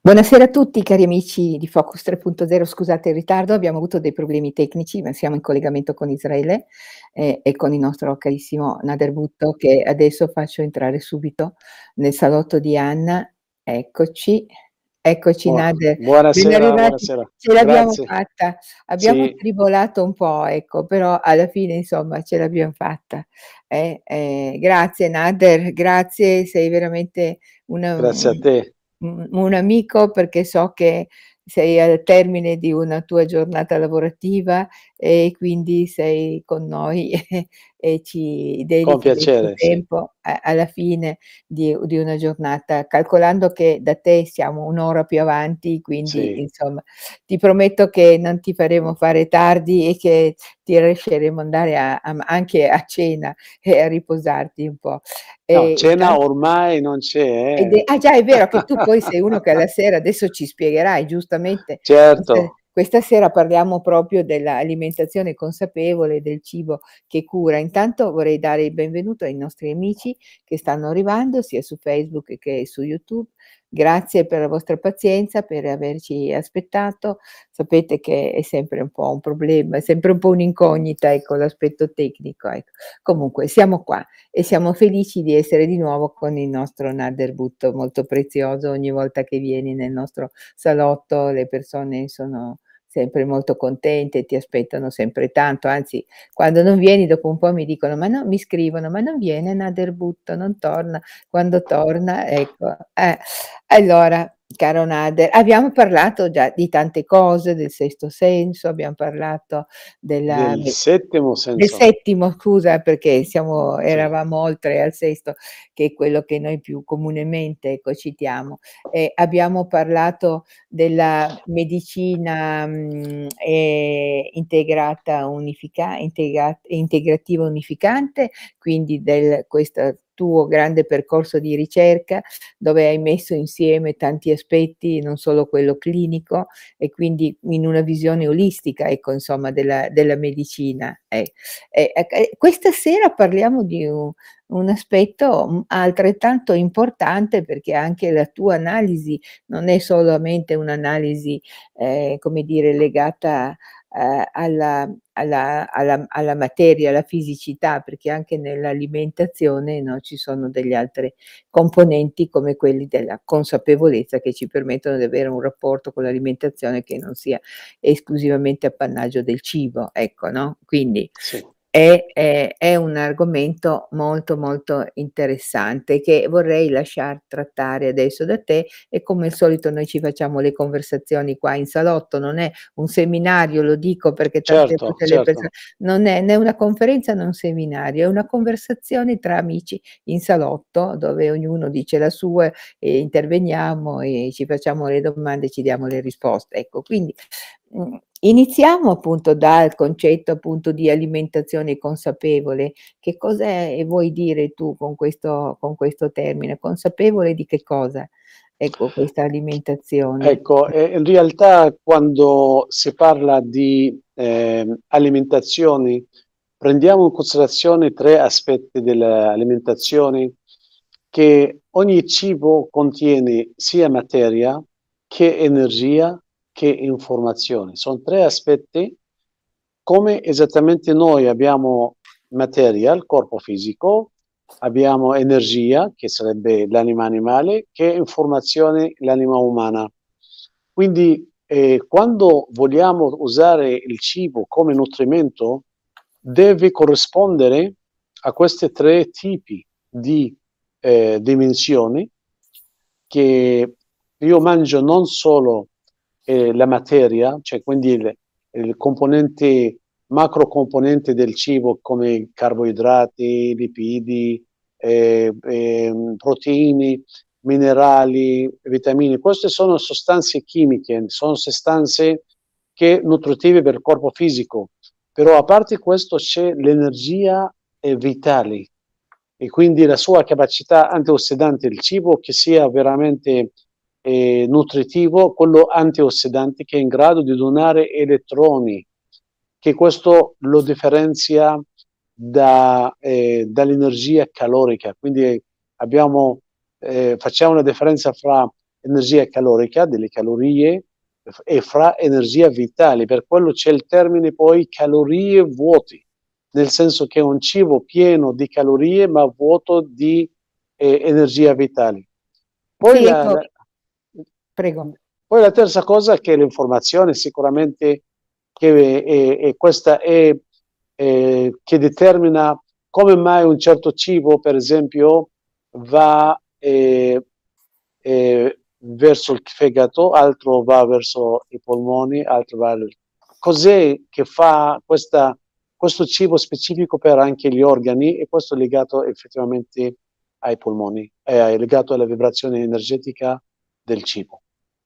Buonasera a tutti cari amici di Focus 3.0, scusate il ritardo, abbiamo avuto dei problemi tecnici, ma siamo in collegamento con Israele, e con il nostro carissimo Nader Bhutto che adesso faccio entrare subito nel salotto di Anna. Eccoci, eccoci Nader, ben Buonasera, arrivati. buonasera. Ce l'abbiamo Grazie. fatta, abbiamo Sì, tribolato un po', ecco, però alla fine insomma ce l'abbiam fatta. Grazie Nader, grazie, sei veramente una grazie a te. un amico perché so che sei al termine di una tua giornata lavorativa e quindi sei con noi e ci Con dedichi del tuo piacere, sì. tempo alla fine di una giornata, calcolando che da te siamo 1 ora più avanti, quindi Sì. insomma ti prometto che non ti faremo fare tardi e che ti lasceremo andare anche a cena e a riposarti un po'. No, Intan cena ormai non c'è, ed è già è vero che tu poi sei uno che alla sera adesso ci spiegherai giustamente, Certo. questa sera parliamo proprio dell'alimentazione consapevole, del cibo che cura. Intanto vorrei dare il benvenuto ai nostri amici che stanno arrivando sia su Facebook che su YouTube. Grazie per la vostra pazienza, per averci aspettato. Sapete che è sempre un po' un problema, è sempre un po' un'incognita, ecco, l'aspetto tecnico, ecco. Comunque siamo qua e siamo felici di essere di nuovo con il nostro Nader Bhutto, molto prezioso. Ogni volta che vieni nel nostro salotto le persone sono sempre molto contente, ti aspettano sempre tanto, anzi quando non vieni dopo un po' mi dicono: "Ma no", mi scrivono: "Ma non viene Nader Bhutto, non torna?" Quando torna ecco, allora caro Nader, abbiamo parlato già di tante cose, del sesto senso, abbiam parlato della Del settimo del senso. settimo scusa, perché Sì. eravamo oltre al sesto, che è quello che noi più comunemente, ecco, citiamo. Abbiamo parlato della medicina, integrata integrativa unificante, quindi del questo tuo grande percorso di ricerca, dove hai messo insieme tanti aspetti, non solo quello clinico, e quindi in una visione olistica, ecco, insomma, della medicina, questa sera parliamo di un aspetto, altrettanto importante perché anche la tua analisi non è solamente un'analisi, come dire, legata, alla materia, alla fisicità, perché anche nell'alimentazione, no, ci sono degli altre componenti come quelli della consapevolezza che ci permettono di avere un rapporto con l'alimentazione che non sia esclusivamente appannaggio del cibo, ecco, no, quindi Sì. è un argomento molto, molto interessante che vorrei lasciar trattare adesso da te e come al solito noi ci facciamo le conversazioni qua in salotto, non è un seminario, lo dico perché tante Certo, volte le perso certo. non è né una conferenza né un seminario, è una conversazione tra amici in salotto dove ognuno dice la sua e interveniamo e ci facciamo le domande e ci diamo le risposte. Ecco, quindi, iniziamo appunto dal concetto appunto di alimentazione consapevole. Che cos'è vuoi dire tu con questo termine? Consapevole di che cosa? Ecco, questa alimentazione. Ecco, in realtà quando si parla di, alimentazioni, prendiamo in considerazione 3 aspetti dell'alimentazione, che ogni cibo contiene sia materia, che energia, che informazione. Son 3 aspetti, come esattamente noi abbiamo materia, il corpo fisico, abbiamo energia, che sarebbe l'anima animale, che informazione l'anima umana. Quindi, quando vogliamo usare il cibo come nutrimento, deve corrispondere a queste 3 tipi di, dimensioni, che io mangio non solo, la materia, cioè quindi il componente macro componente del cibo come carboidrati, lipidi, proteine, minerali, vitamine. Queste sono sostanze chimiche, sono sostanze che nutritive per il corpo fisico, però a parte questo c'è l'energia, vitale e quindi la sua capacità antiossidante, il cibo che sia veramente, nutritivo, quello antiossidante che è in grado di donare elettroni, che questo lo differenzia dall'energia calorica. Quindi abbiamo facciamo una differenza fra energia calorica, delle calorie, e fra energia vitale. Per quello c'è il termine poi calorie vuoti, nel senso che è un cibo pieno di calorie ma vuoto di energia vitale. Poi Sì, la, ecco, la, prego. poi la terza cosa è che l'informazione sicuramente che questa è che determina come mai un certo cibo, per esempio, va verso il fegato, altro va verso i polmoni, altro va... Cos'è che fa questo cibo specifico per anche gli organi? E questo è legato effettivamente ai polmoni, è legato alla vibrazione energetica del cibo.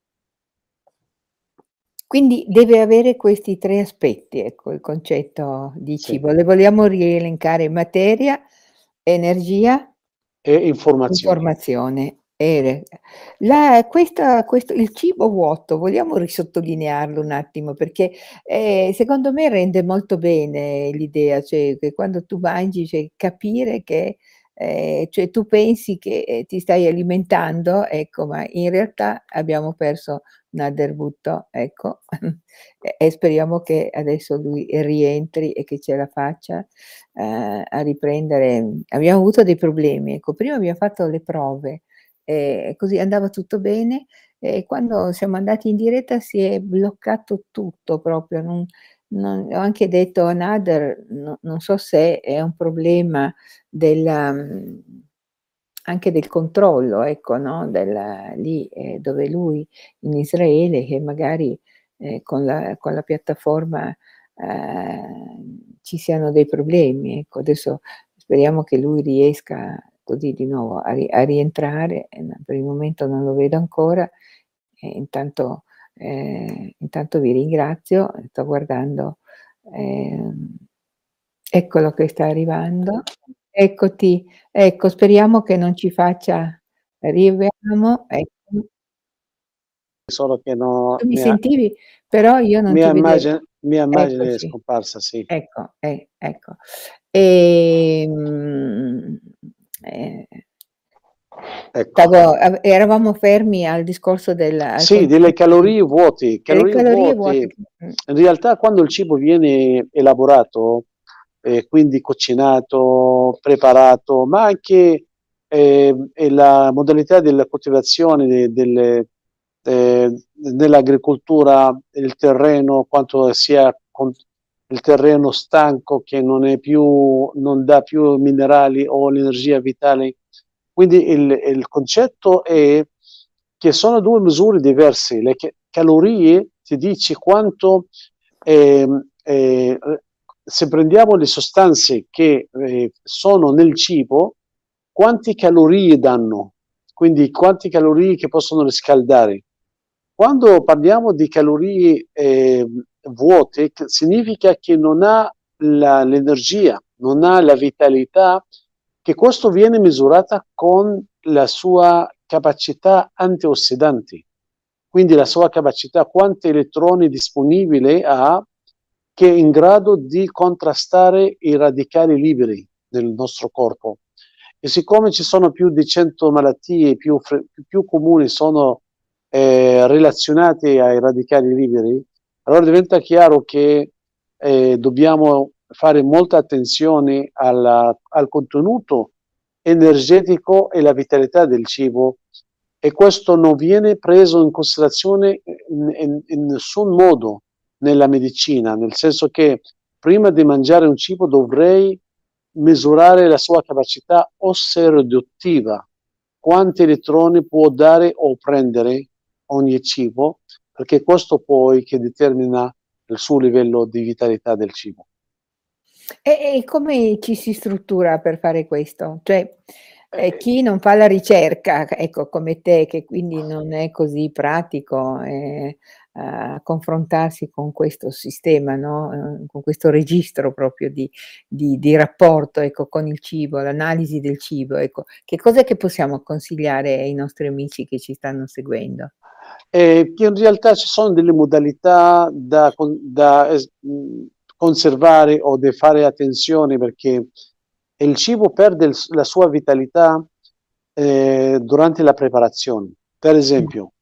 Quindi deve avere questi 3 aspetti, ecco, il concetto di Sì. cibo. Le vogliamo rielencare: materia, energia, E informazione. informazione. La questa questo il cibo vuoto, vogliamo risottolinearlo un attimo, perché, secondo me rende molto bene l'idea, cioè che quando tu mangi, cioè capire che cioè tu pensi che, ti stai alimentando, ecco, ma in realtà abbiamo perso Naderbutto, ecco, e speriamo che adesso lui rientri e che ce la faccia, a riprendere. Abbiamo avuto dei problemi, ecco, prima abbiam fatto le prove, così andava tutto bene, e quando siamo andati in diretta si è bloccato tutto proprio, non ho anche detto a Nader, non so se è un problema della anche del controllo, ecco, no, lì, dove lui in Israele, che magari, con la piattaforma, ci siano dei problemi, ecco. Adesso speriamo che lui riesca così di nuovo a rientrare, per il momento non lo vedo ancora, e intanto vi ringrazio, sto guardando, ehm, eccolo che sta arrivando. Eccoti, ecco, speriamo che non ci faccia arriviamo, ecco. Solo che no, Tu mi sentivi? Però io non ti vedevo. mia immagine è Eccoci. scomparsa, sì. Ecco, ecco. Ehm, ehm, Ecco. stavo eravamo fermi al discorso al Sì, delle concetto di calorie vuote. delle Calorie calorie vuote, vuote che in realtà quando il cibo viene elaborato, quindi cucinato, preparato, ma anche e la modalità della coltivazione nell'agricoltura, il terreno, quanto sia il terreno stanco che non dà più minerali o l'energia vitale. Quindi il concetto è che sono due misure diverse. Le calorie ti dici quanto, se prendiamo le sostanze che sono nel cibo, quante calorie danno, quindi quante calorie che possono riscaldare. Quando parliamo di calorie vuote, significa che non ha l'energia, non ha la vitalità, che questo viene misurata con la sua capacità antiossidanti, quindi la sua capacità, quanti elettroni disponibili ha, che è in grado di contrastare i radicali liberi del nostro corpo. E siccome ci sono più di 100 malattie, più comuni sono relazionate ai radicali liberi, allora diventa chiaro che dobbiamo fare molta attenzione al contenuto energetico e la vitalità del cibo, e questo non viene preso in considerazione in nessun modo nella medicina, nel senso che prima di mangiare un cibo dovrei misurare la sua capacità osservativa, quanti elettroni può dare o prendere ogni cibo, perché questo poi che determina il suo livello di vitalità del cibo. E come ci si struttura per fare questo? Cioè, Eh, chi non fa la ricerca, ecco, come te, che quindi non è così pratico, a confrontarsi con questo sistema, no, con questo registro proprio di rapporto, ecco, con il cibo, l'analisi del cibo, ecco. Che cos'è che possiamo consigliare ai nostri amici che ci stanno seguendo? che in realtà ci sono delle modalità conservare o da fare attenzione, perché il cibo perde la sua vitalità durante la preparazione. Per Mh. esempio,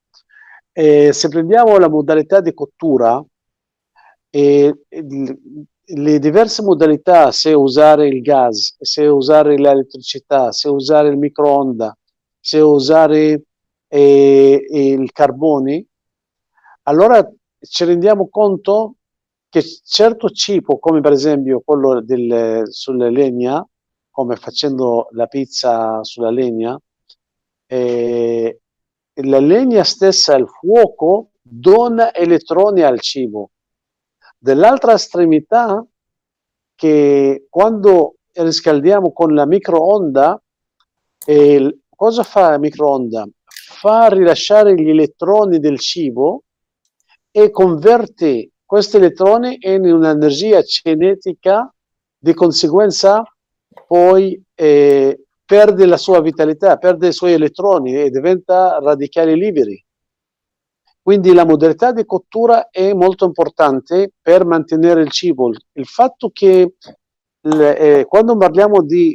Se prendiamo la modalità di cottura, e le diverse modalità, se usare il gas, se usare l'elettricità, se usare il microonda, se usare il carbone, allora ci rendiamo conto che certo cibo, come per esempio quello sulla legna, come facendo la pizza sulla legna, eh, la legna stessa, il fuoco, dona elettroni al cibo. Dell'altra estremità, che quando riscaldiamo con la microonda, cosa fa la microonda? Fa rilasciare gli elettroni del cibo e converte questi elettroni in un'energia cinetica, di conseguenza poi perde la sua vitalità, perde i suoi elettroni e diventa radicali liberi. Quindi la modalità di cottura è molto importante per mantenere il cibo. Il fatto che quando parliamo di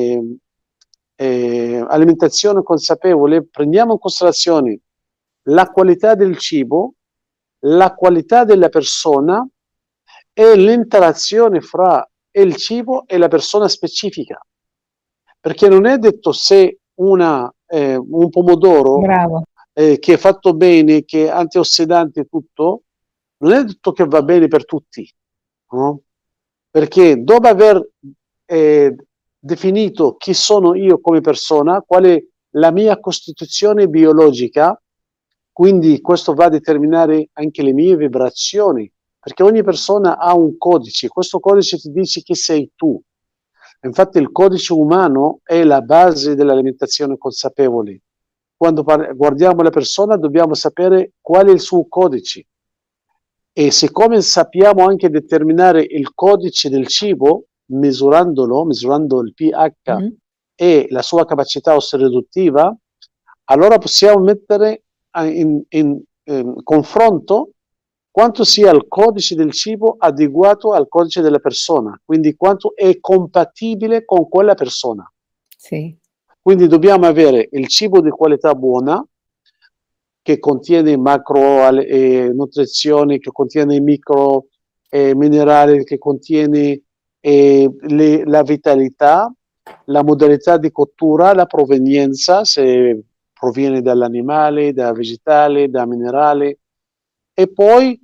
alimentazione consapevole, prendiamo in considerazione la qualità del cibo, la qualità della persona e l'interazione fra il cibo e la persona specifica. Perché non è detto se un pomodoro che è fatto bene, che è antiossidante e tutto, non è detto che va bene per tutti, no? Perché dopo aver definito chi sono io come persona, qual è la mia costituzione biologica, quindi questo va a determinare anche le mie vibrazioni, perché ogni persona ha un codice, questo codice ti dice chi sei tu. Infatti il codice umano è la base dell'alimentazione consapevole. Quando guardiamo la persona dobbiamo sapere qual è il suo codice, e siccome sappiamo anche determinare il codice del cibo misurando il pH e la sua capacità ossoriduttiva, allora possiamo mettere in confronto quanto sia il codice del cibo adeguato al codice della persona, quindi quanto è compatibile con quella persona. Sì. Quindi dobbiamo avere il cibo di qualità buona, che contiene macro nutrizioni, che contiene micro minerali, che contiene la vitalità, la modalità di cottura, la provenienza, se proviene dall'animale, da vegetale, da minerale, e poi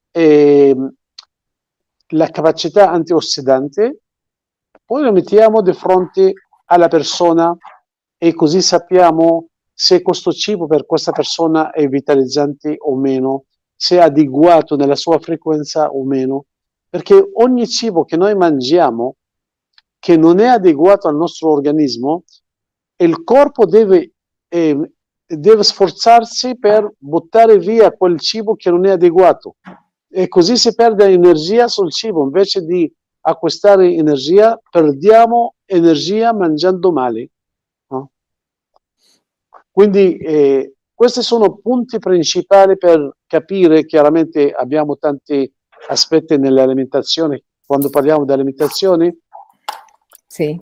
la capacità antiossidante. Poi lo mettiamo di fronte alla persona e così sappiamo se questo cibo per questa persona è vitalizzante o meno, se è adeguato nella sua frequenza o meno, perché ogni cibo che noi mangiamo che non è adeguato al nostro organismo, il corpo deve sforzarsi per buttare via quel cibo che non è adeguato, e così si perde energia sul cibo. Invece di acquistare energia, perdiamo energia mangiando male, no? Quindi questi sono punti principali per capire. Chiaramente abbiamo tanti aspetti nell'alimentazione. Quando parliamo di alimentazione, sì.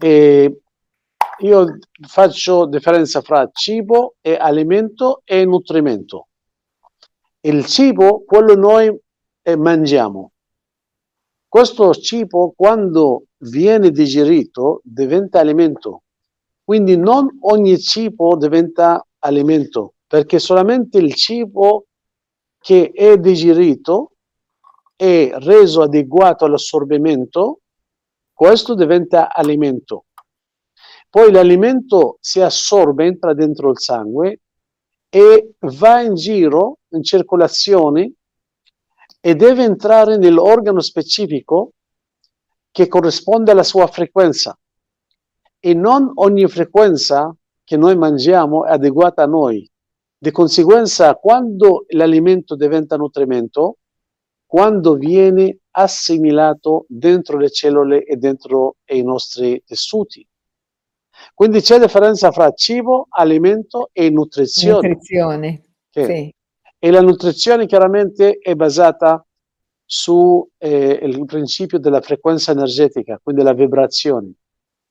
Io faccio differenza fra cibo e alimento e nutrimento. Il cibo, quello noi mangiamo. Questo cibo, quando viene digerito, diventa alimento. Quindi non ogni cibo diventa alimento, perché solamente il cibo che è digerito e reso adeguato all'assorbimento, questo diventa alimento. Poi l'alimento si assorbe, entra dentro il sangue e va in giro, in circolazione, e deve entrare nell'organo specifico che corrisponde alla sua frequenza. E non ogni frequenza che noi mangiamo è adeguata a noi. Di conseguenza, quando l'alimento diventa nutrimento, quando viene assimilato dentro le cellule e dentro i nostri tessuti. Quindi c'è differenza fra cibo, alimento e nutrizione. Nutrizione, sì. E la nutrizione chiaramente è basata su il principio della frequenza energetica, quindi la vibrazione.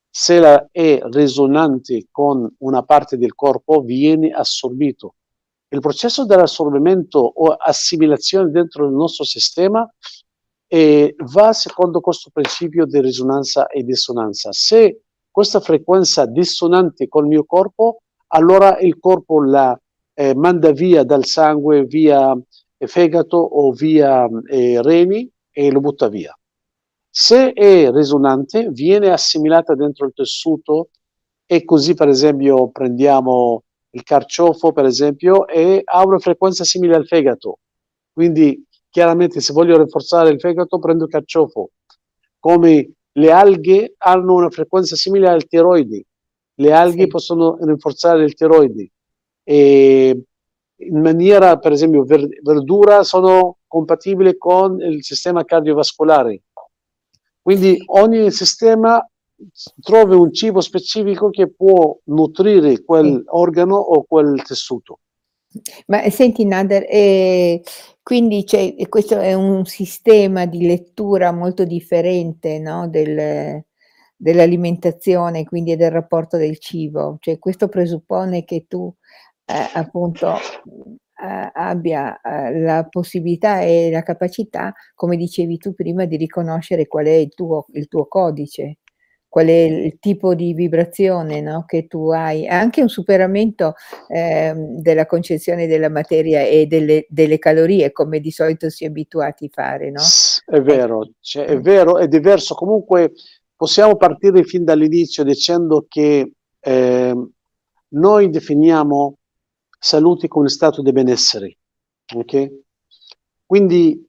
Se è risonante con una parte del corpo, viene assorbito. il processo dell'assorbimento o assimilazione dentro il nostro sistema va secondo questo principio di risonanza e dissonanza. Se questa frequenza dissonante col mio corpo, allora il corpo la manda via dal sangue, via fegato o via reni e lo butta via. Se è risonante, viene assimilata dentro il tessuto e così, per esempio, prendiamo il carciofo, per esempio, e ha una frequenza simile al fegato. Quindi, chiaramente, se voglio rinforzare il fegato, prendo il carciofo. Come le alghe hanno una frequenza simile al tiroidi. Le alghe possono rinforzare il tiroidi. E in maniera, per esempio, verdura sono compatibili con il sistema cardiovascolare. Quindi ogni sistema trova un cibo specifico che può nutrire quel organo o quel tessuto. Ma senti Nader, quindi questo è un sistema di lettura molto differente, no, dell'alimentazione, quindi e del rapporto del cibo. Cioè questo presuppone che tu, appunto, abbia, la possibilità e la capacità, come dicevi tu prima, di riconoscere qual è il tuo codice, qual è il tipo di vibrazione, no, che tu hai. Anche un superamento, della concezione della materia e delle calorie, come di solito si è abituati a fare, no? È vero, cioè, è vero, è diverso. Comunque possiamo partire fin dall'inizio dicendo che noi definiamo salute come stato di benessere, ok? Quindi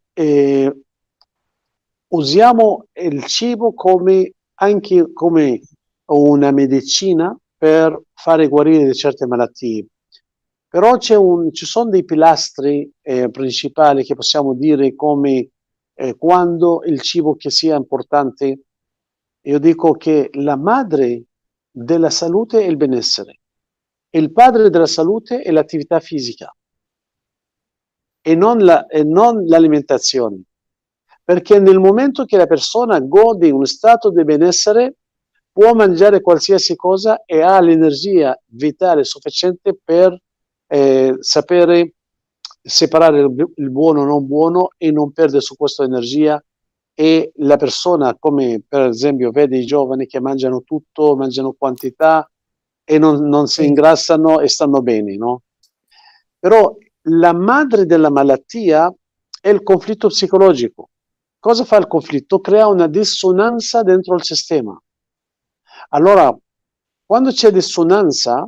usiamo il cibo anche come una medicina per fare guarire certe malattie. Però ci sono dei pilastri principali che possiamo dire come quando il cibo che sia importante. Io dico che la madre della salute è il benessere, il padre della salute è l'attività fisica e non l'alimentazione. Perché nel momento che la persona gode uno stato di benessere, può mangiare qualsiasi cosa e ha l'energia vitale sufficiente per sapere separare il buono non buono e non perdere su questa energia. E la persona, come per esempio vede i giovani che mangiano tutto, mangiano quantità e non si ingrassano e stanno bene, no? Però la madre della malattia è il conflitto psicologico. Cosa fa il conflitto? Crea una dissonanza dentro il sistema. Allora, quando c'è dissonanza,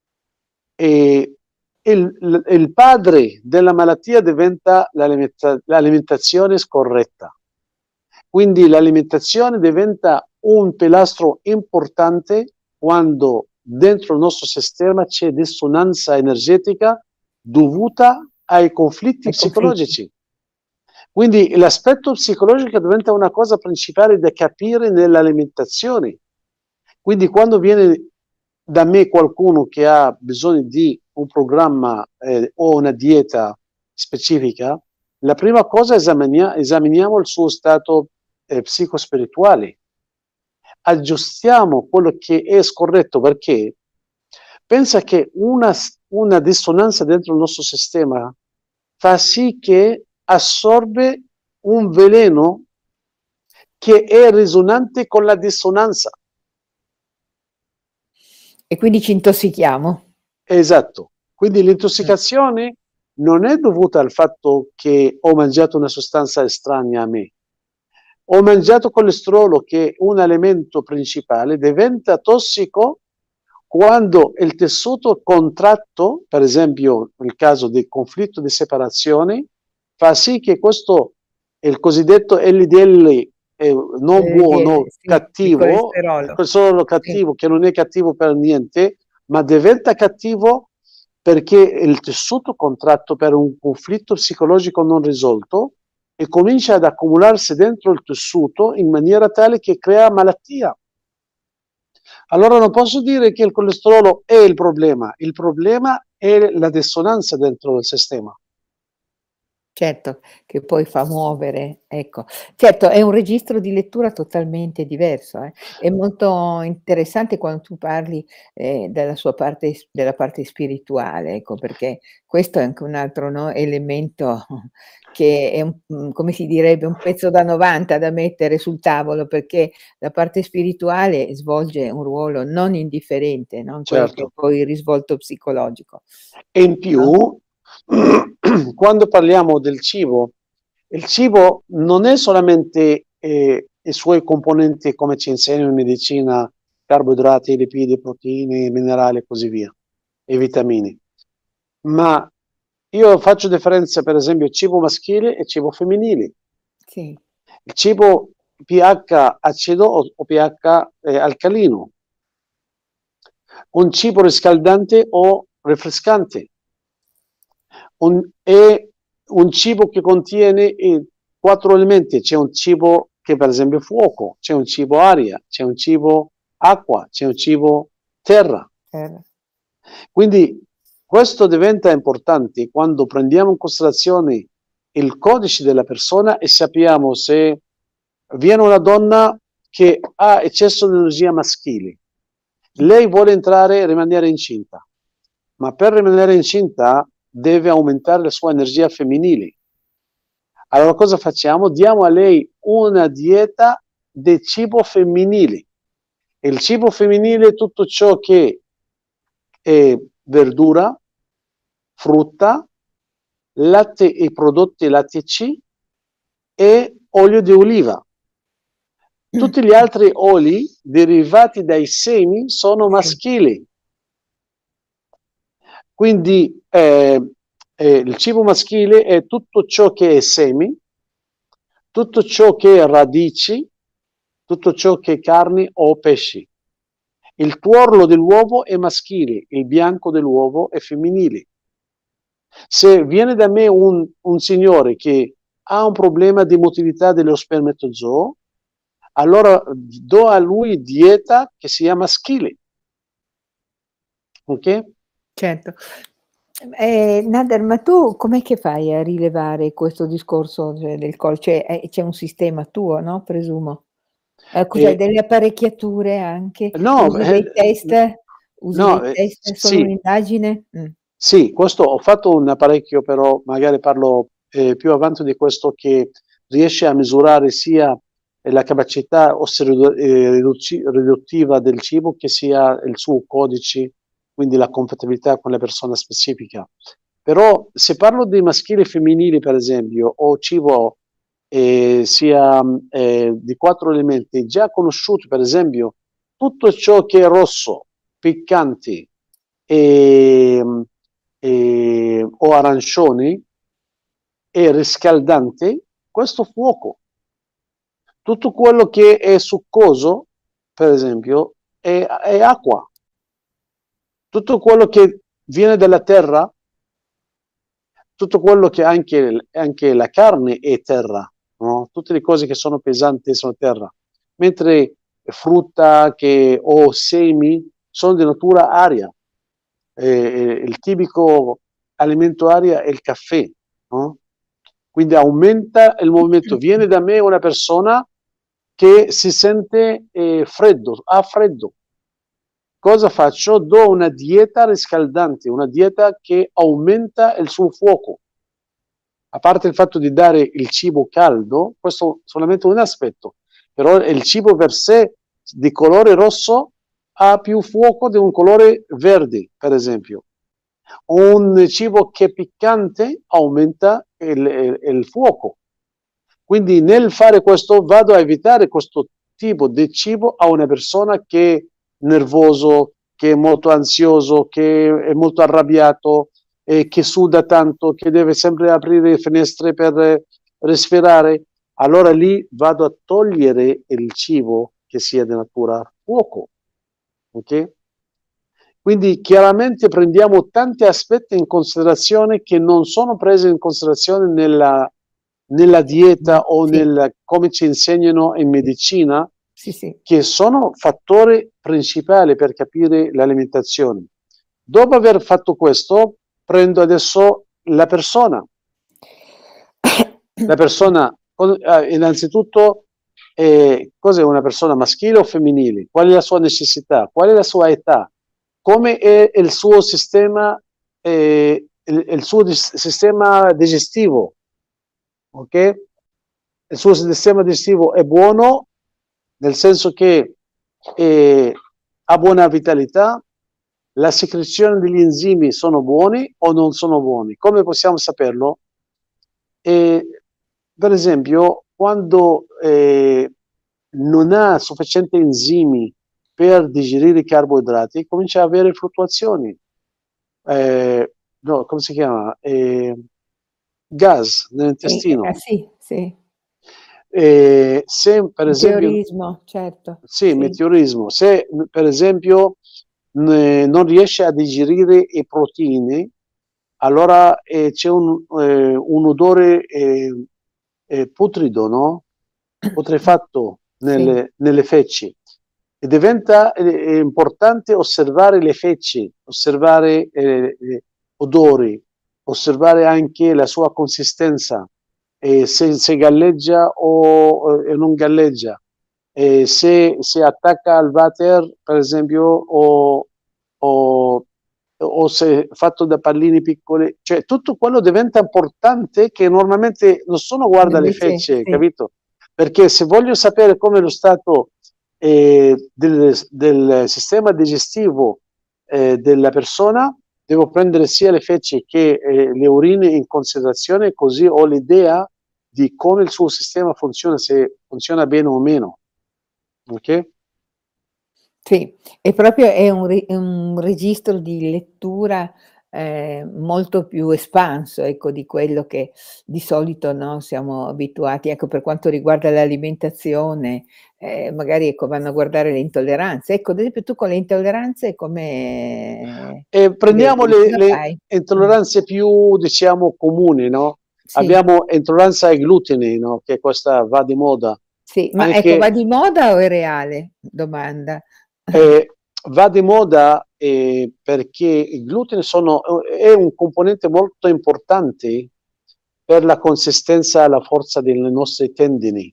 il padre della malattia diventa l'alimentazione scorretta. Quindi l'alimentazione diventa un pilastro importante quando dentro il nostro sistema c'è dissonanza energetica dovuta ai conflitti psicologici. Quindi l'aspetto psicologico diventa una cosa principale da capire nell'alimentazione. Quindi quando viene da me qualcuno che ha bisogno di un programma o una dieta specifica, la prima cosa esaminiamo il suo stato psicospirituale. Aggiustiamo quello che è scorretto, perché pensa che una dissonanza dentro il nostro sistema fa sì che assorbe un veleno che è risonante con la dissonanza. E quindi ci intossichiamo. Esatto. Quindi l'intossicazione non è dovuta al fatto che ho mangiato una sostanza estranea a me. Ho mangiato colesterolo, che è un elemento principale, diventa tossico quando il tessuto contratto, per esempio nel caso del conflitto di separazione, fa sì che questo, il cosiddetto LDL non buono, cattivo, solo cattivo, che non è cattivo per niente, ma diventa cattivo perché il tessuto contratto per un conflitto psicologico non risolto e comincia ad accumularsi dentro il tessuto in maniera tale che crea malattia. Allora non posso dire che il colesterolo è il problema è la dissonanza dentro il sistema. Certo, che poi fa muovere, ecco. Certo, è un registro di lettura totalmente diverso, eh. È molto interessante quando tu parli, della sua parte della parte spirituale, ecco, perché questo è anche un altro, no, elemento che è come si direbbe, un pezzo da 90 da mettere sul tavolo, perché la parte spirituale svolge un ruolo non indifferente, no, in quello che è certo. poi il risvolto psicologico, E in no? più, quando parliamo del cibo, il cibo non è solamente i suoi componenti, come ci insegnano in medicina, carboidrati, lipidi, proteine, minerali e così via, e vitamine. Ma io faccio differenza, per esempio, cibo maschile e cibo femminile. Sì, Il cibo pH acido o pH alcalino, un cibo riscaldante o rinfrescante, è un cibo che contiene quattro elementi. C'è un cibo che per esempio è fuoco, c'è un cibo aria, c'è un cibo acqua, c'è un cibo terra. cer Quindi questo diventa importante quando prendiamo in considerazione il codice della persona e sappiamo se viene una donna che ha eccesso di energia maschile, lei vuole entrare e rimanere incinta, ma per rimanere incinta deve aumentare la sua energia femminile. Allora cosa facciamo? Diamo a lei una dieta di cibo femminile. Il cibo femminile è tutto ciò che è verdura, frutta, latte e prodotti lattici e olio di oliva. Tutti gli altri oli derivati dai semi sono sì, maschili. Quindi il cibo maschile è tutto ciò che è semi, tutto ciò che è radici, tutto ciò che è carni o pesci. Il tuorlo dell'uovo è maschile, il bianco dell'uovo è femminile. Se viene da me un signore che ha un problema di motilità dello spermatozoo, allora do a lui dieta che sia maschile. Ok? certo. Nader, ma tu com'è che fai a rilevare questo discorso, cioè del cioè, c'è un sistema tuo, no, presumo? Cos'hai E, delle apparecchiature anche? no, Usi dei test? Usi no dei test? È solo sì, un'indagine? sì, questo ho fatto un apparecchio, però magari parlo più avanti di questo, che riesce a misurare sia la capacità riduttiva del cibo, che sia il suo codice, quindi la compatibilità con la persona specifica. Però se parlo di maschili e femminili, per esempio, o cibo sia di quattro elementi già conosciuti, per esempio, tutto ciò che è rosso, piccante, e, o arancioni e riscaldante, questo fuoco. Tutto quello che è succoso, per esempio, è acqua. Tutto quello che viene dalla terra, tutto quello che anche la carne è terra, no? Tutte le cose che sono pesanti sono terra, mentre frutta o semi sono di natura aria. Il tipico alimento aria è il caffè, no? Quindi aumenta il movimento. Viene da me una persona che si sente freddo, ha freddo. Cosa faccio? Do una dieta riscaldante, una dieta che aumenta il suo fuoco. A parte il fatto di dare il cibo caldo, questo è solamente un aspetto, però il cibo per sé di colore rosso ha più fuoco di un colore verde, per esempio. Un cibo che è piccante aumenta il fuoco. Quindi nel fare questo vado a evitare questo tipo di cibo a una persona che è nervoso, che è molto ansioso, che è molto arrabbiato, che suda tanto, che deve sempre aprire le finestre per respirare. Allora lì vado a togliere il cibo che sia di natura fuoco. Ok? Quindi chiaramente prendiamo tanti aspetti in considerazione che non sono presi in considerazione nella dieta o Sì, come ci insegnano in medicina, sì, sì. che sono fattori principali per capire l'alimentazione. Dopo aver fatto questo, prendo adesso la persona. La persona, innanzitutto, cos'è una persona maschile o femminile? Qual è la sua necessità? Qual è la sua età? Come è il suo sistema, il suo sistema digestivo? Ok? Il suo sistema digestivo è buono, nel senso che ha buona vitalità, la secrezione degli enzimi sono buoni o non sono buoni? Come possiamo saperlo? Per esempio, quando non ha sufficienti enzimi per digerire i carboidrati, comincia ad avere fluttuazioni. No, come si chiama? Gas nell'intestino. Sì, sì. Se per esempio, Meteorismo, certo. sì, Sì. meteorismo, se per esempio non riesce a digerire i proteine, allora c'è un odore putrido, no? Putrefatto Sì. nelle feci. E diventa importante osservare le feci, osservare odori, osservare anche la sua consistenza, se galleggia o non galleggia, se attacca al water, per esempio, o se è fatto da palline piccole, cioè tutto quello diventa importante che normalmente nessuno guarda le Invece fecce, sì. capito? Perché se voglio sapere come è lo stato del sistema digestivo della persona, devo prendere sia le feci che le urine in considerazione, così ho l'idea di come il suo sistema funziona, se funziona bene o meno. Ok? Sì, e proprio è un registro di lettura, molto più espanso, ecco, di quello che di solito, no, siamo abituati. Ecco, per quanto riguarda l'alimentazione, magari, ecco, vanno a guardare le intolleranze. Ecco, ad esempio tu con le intolleranze Prendiamo come le fai? intolleranze più, diciamo, comuni, no? Sì, Abbiamo intolleranza ai glutine, no? Che questa va di moda. sì, ma ecco, va Anche di moda o è reale? Domanda. eh, va di moda perché il glutine è un componente molto importante per la consistenza e la forza dei nostri tendini.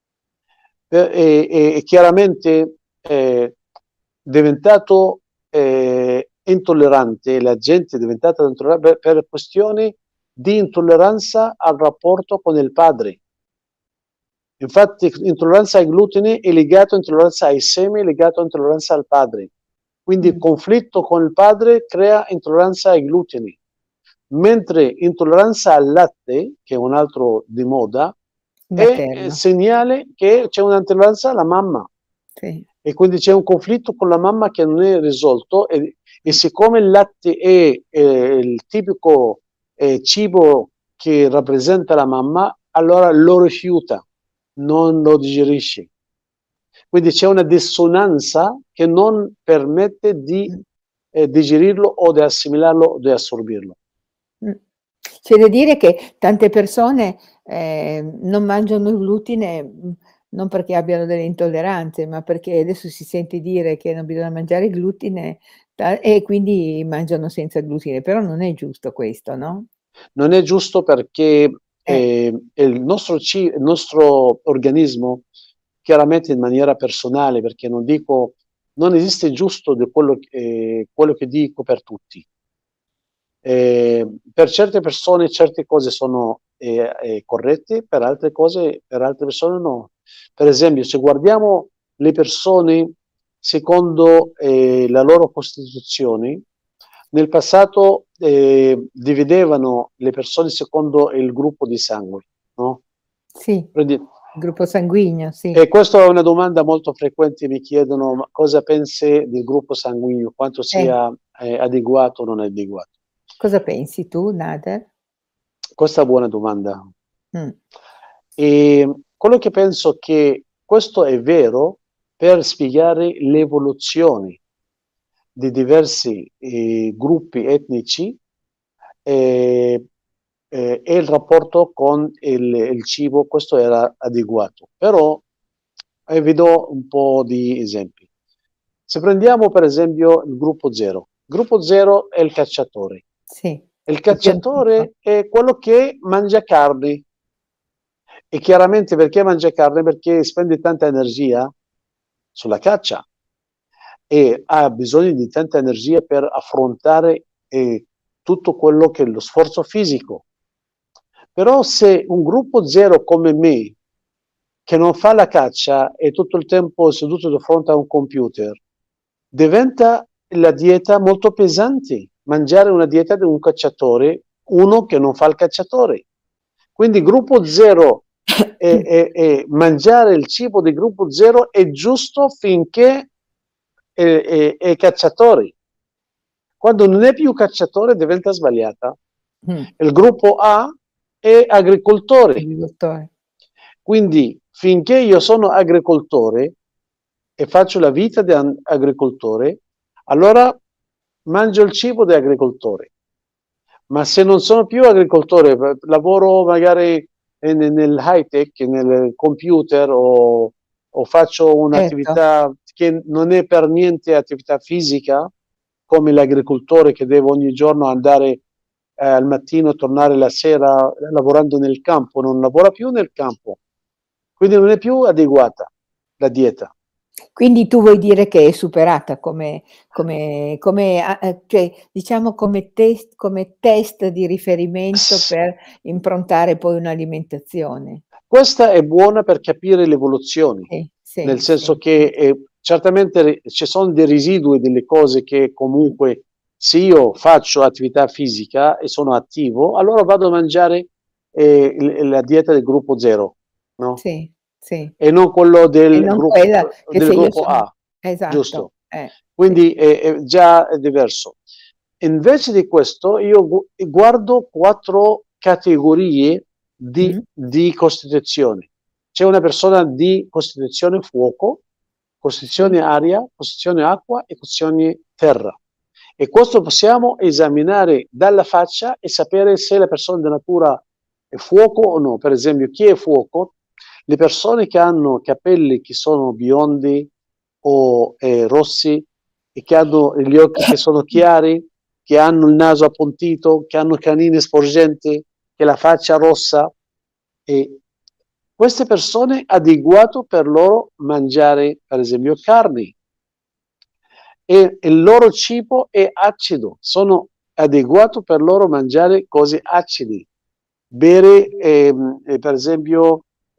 E chiaramente diventato intollerante, la gente è diventata intollerante per questioni di intolleranza al rapporto con il padre. Infatti, intolleranza ai glutine è legato a intolleranza ai semi, è legato a intolleranza al padre. Quindi il Mh, conflitto con il padre crea intolleranza ai glutini, mentre intolleranza al latte, che è un altro di moda, è materno, segnale che c'è un'intolleranza alla mamma sì. e quindi c'è un conflitto con la mamma che non è risolto e Mh. siccome il latte è il tipico cibo che rappresenta la mamma, allora lo rifiuta, non lo digerisce. Quindi c'è una dissonanza che non permette di Mh. digerirlo o di assimilarlo o di assorbirlo. Mh. C'è da dire che tante persone, non mangiano il glutine, non perché abbiano delle intolleranze, ma perché adesso si sente dire che non bisogna mangiare il glutine e quindi mangiano senza glutine, però non è giusto questo, no? Non è giusto perché Eh, il nostro organismo, chiaramente in maniera personale, perché non dico, non esiste giusto di quello che dico per tutti. Per certe persone certe cose sono corrette, per altre cose, per altre persone no. Per esempio, se guardiamo le persone secondo la loro costituzione, nel passato dividevano le persone secondo il gruppo di sangue, no? sì, gruppo sanguigno, sì. E questa è una domanda molto frequente, mi chiedono ma cosa pensi del gruppo sanguigno, quanto Eh, sia adeguato o non adeguato. cosa pensi tu, Nader? Questa è una buona domanda. Mh, E quello che penso che questo è vero per spiegare l'evoluzione di diversi gruppi etnici e il rapporto con il cibo, questo era adeguato. Però vi do un po' di esempi. Se prendiamo per esempio il gruppo zero è il cacciatore. sì, Il il più antico. cacciatore è quello che mangia carne, E chiaramente perché mangia carne? Perché spende tanta energia sulla caccia e ha bisogno di tanta energia per affrontare tutto quello che è lo sforzo fisico. Però se un gruppo zero come me, che non fa la caccia e tutto il tempo seduto di fronte a un computer, diventa la dieta molto pesante. Mangiare una dieta di un cacciatore, uno che non fa il cacciatore. Quindi gruppo zero e mangiare il cibo di gruppo zero è giusto finché è cacciatori. Quando non è più cacciatore diventa sbagliata. Il gruppo A è agricoltore. Quindi finché io sono agricoltore e faccio la vita di agricoltore, allora mangio il cibo di agricoltore. Ma se non sono più agricoltore, lavoro magari nel high tech, nel computer o faccio un'attività che non è per niente attività fisica, come l'agricoltore che deve ogni giorno andare al mattino e tornare la sera lavorando nel campo, non lavora più nel campo, quindi non è più adeguata la dieta. Quindi tu vuoi dire che è superata cioè, diciamo come test di riferimento per improntare poi un'alimentazione. Questa è buona per capire le evoluzioni, nel senso che certamente ci sono dei residui delle cose che comunque se io faccio attività fisica e sono attivo, allora vado a mangiare la dieta del gruppo zero, no? Sì, sì. E non quello E del non gruppo, quella che se io sono A, esatto, giusto? Quindi è già diverso. Invece di questo io guardo 4 categorie di costituzione. C'è una persona di costituzione fuoco, costituzione aria, costituzione acqua e costituzione terra. E questo possiamo esaminare dalla faccia e sapere se la persona di natura è fuoco o no. Per esempio, chi è fuoco? Le persone che hanno capelli che sono biondi o rossi e che hanno gli occhi che sono chiari, che hanno il naso appuntito, che hanno canine sporgenti, che la faccia rossa. E queste persone è adeguato per loro mangiare, per esempio, carni. E il loro cibo è acido, sono adeguato per loro mangiare cose acidi. Bere, per esempio,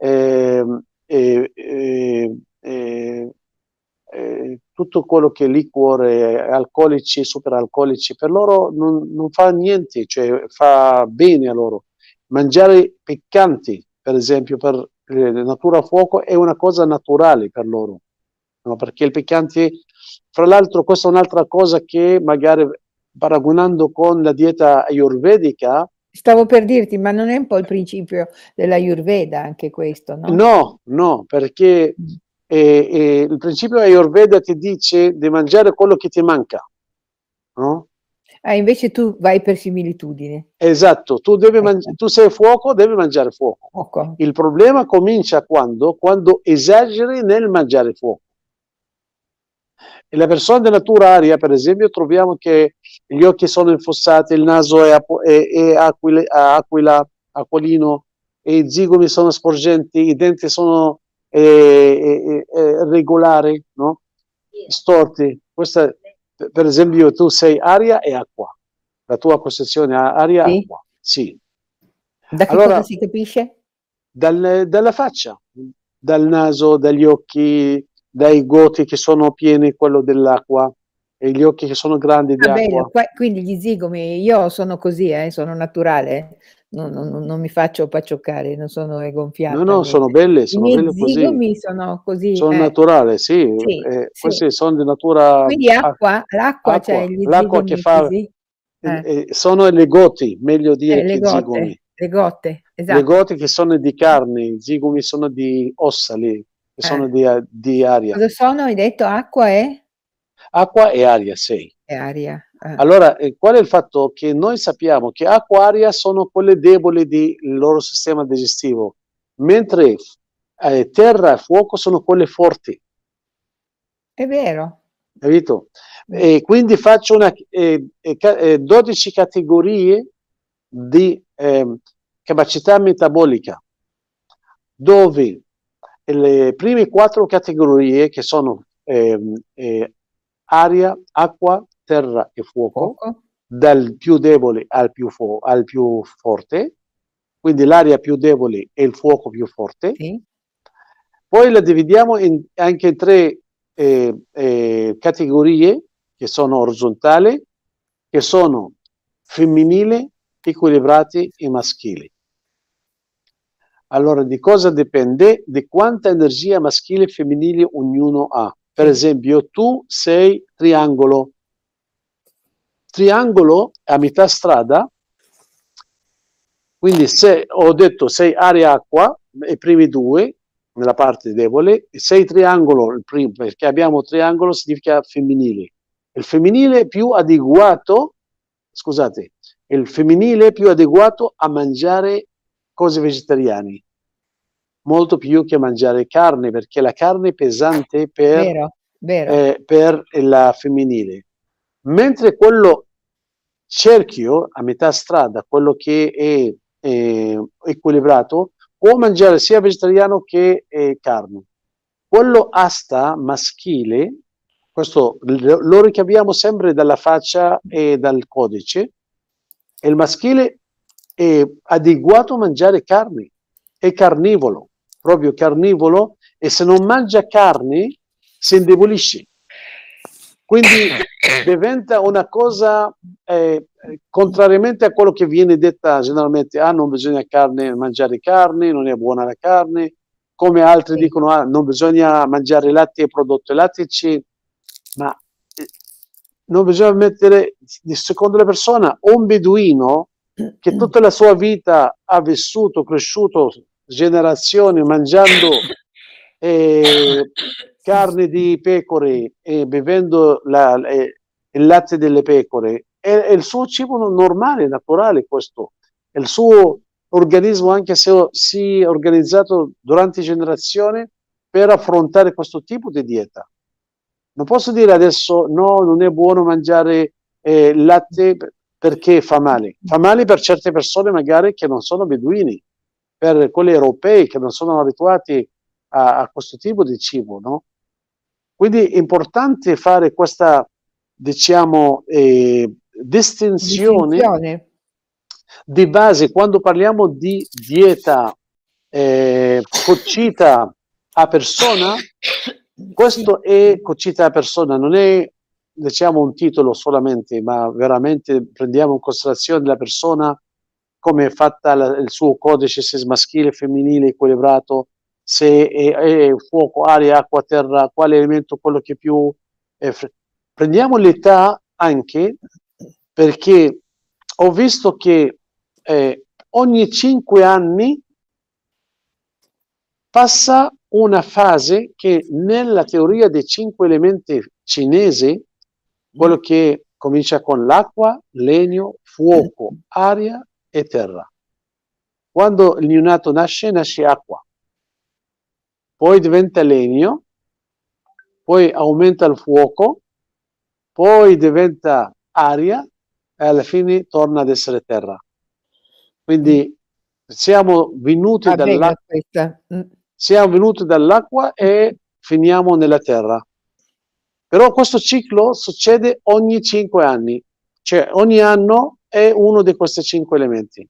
tutto quello che è liquore, alcolici, superalcolici, per loro non fa niente, cioè fa bene a loro. Mangiare piccanti, per esempio, per natura fuoco è una cosa naturale per loro, no? Perché il piccante, fra l'altro, questa è un'altra cosa che magari paragonando con la dieta ayurvedica. Stavo per dirti, ma non è un po' il principio dell'Ayurveda anche questo, no? No, no, perché il principio Ayurveda ti dice di mangiare quello che ti manca, no? Invece tu vai per similitudine. Esatto, tu sei fuoco, devi mangiare fuoco. Il problema comincia quando esageri nel mangiare fuoco. E la persona di natura aria, per esempio, troviamo che gli occhi sono infossati, il naso è acquolino, e i zigomi sono sporgenti, i denti sono regolari, no? Storti. Questa, per esempio, tu sei aria e acqua. La tua costituzione è aria e acqua. Sì. Da che cosa si capisce? Dalla faccia, dal naso, dagli occhi, dai goti che sono pieni, quello dell'acqua, e gli occhi che sono grandi di acqua. Quindi gli zigomi, io sono così, sono naturale, non mi faccio paccioccare, non sono gonfiata. No, sono belle I miei così. zigomi sono così. Sono naturali, sì. Questi sono di natura. Quindi l'acqua, cioè gli l'acqua che zigomi fa. così. Sono le goti, meglio dire che zigomi. Le gote, esatto. Le gote che sono di carne, i zigomi sono di ossa lì, che sono di aria. Cosa sono? Hai detto acqua e? Acqua e aria, sì. E aria. Allora, qual è il fatto? Che noi sappiamo che acqua e aria sono quelle deboli del loro sistema digestivo, mentre terra e fuoco sono quelle forti. È vero. Capito? E quindi faccio 12 categorie di capacità metabolica. dove le prime 4 categorie, che sono aria, acqua, terra e fuoco, dal più debole al più forte, quindi l'aria più debole e il fuoco più forte. Sì. Poi la dividiamo anche in 3 categorie, che sono orizzontali, che sono femminile, equilibrati e maschili. Allora, di cosa dipende? Di quanta energia maschile e femminile ognuno ha. Per esempio, tu sei triangolo. Triangolo a metà strada, quindi se ho detto sei aria acqua, i primi 2, nella parte debole, sei triangolo, il primo, perché abbiamo triangolo significa femminile. Il femminile più adeguato, scusate, il femminile più adeguato a mangiare cose vegetariane, molto più che mangiare carne, perché la carne è pesante per la femminile. Mentre quello cerchio a metà strada, quello che è equilibrato, può mangiare sia vegetariano che carne. Quello asta maschile, questo lo ricaviamo sempre dalla faccia e dal codice, e il maschile è adeguato a mangiare carne, è carnivoro, proprio carnivoro, e se non mangia carne si indebolisce. Quindi diventa una cosa, contrariamente a quello che viene detta generalmente, non bisogna mangiare carne, non è buona la carne, come altri dicono, non bisogna mangiare latte e prodotti lattici, ma non bisogna mettere, secondo la persona, un beduino che tutta la sua vita ha vissuto, cresciuto generazioni mangiando carne di pecore e bevendo il latte delle pecore, è il suo cibo normale, naturale questo. È il suo organismo, anche se si è organizzato durante generazioni per affrontare questo tipo di dieta. Non posso dire adesso no, non è buono mangiare latte perché fa male. Fa male per certe persone magari che non sono beduini, per quelli europei che non sono abituati a questo tipo di cibo, no? Quindi è importante fare questa, diciamo, distinzione di base quando parliamo di dieta cucita a persona. Questo è cucita a persona, non è, diciamo, un titolo solamente, ma veramente prendiamo in considerazione la persona, come è fatta il suo codice, se è maschile, femminile, equilibrato, se è fuoco, aria, acqua, terra, quale elemento quello che più prendiamo l'età anche, perché ho visto che ogni 5 anni passa una fase che nella teoria dei 5 elementi cinese, quello che comincia con l'acqua, legno, fuoco, aria e terra. Quando il neonato nasce acqua, poi diventa legno, poi aumenta il fuoco, poi diventa aria e alla fine torna ad essere terra. Quindi siamo venuti dall'acqua e finiamo nella terra. Però questo ciclo succede ogni 5 anni, cioè ogni anno è uno di questi 5 elementi.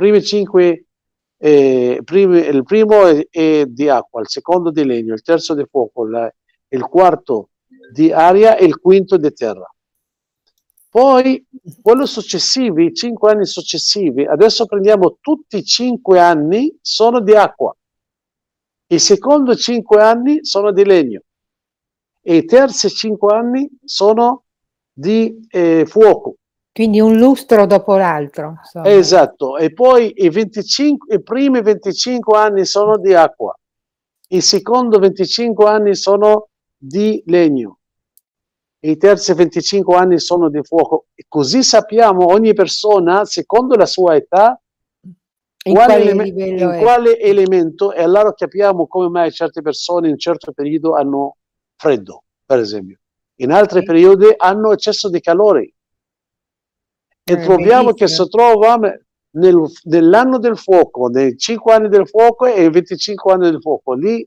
Il primo è di acqua, il secondo di legno, il terzo di fuoco, il quarto di aria e il quinto di terra. Poi quello successivi, i 5 anni successivi, adesso prendiamo tutti i 5 anni sono di acqua, i secondi 5 anni sono di legno e i terzi 5 anni sono di fuoco. Quindi un lustro dopo l'altro. Esatto, e poi i primi 25 anni sono di acqua, i secondi 25 anni sono di legno, i terzi 25 anni sono di fuoco. E così sappiamo ogni persona, secondo la sua età, in quale elemento, e allora capiamo come mai certe persone in un certo periodo hanno freddo, per esempio. In altri periodi hanno eccesso di calore. E troviamo che se nell'anno del fuoco, nei 5 anni del fuoco e i 25 anni del fuoco, lì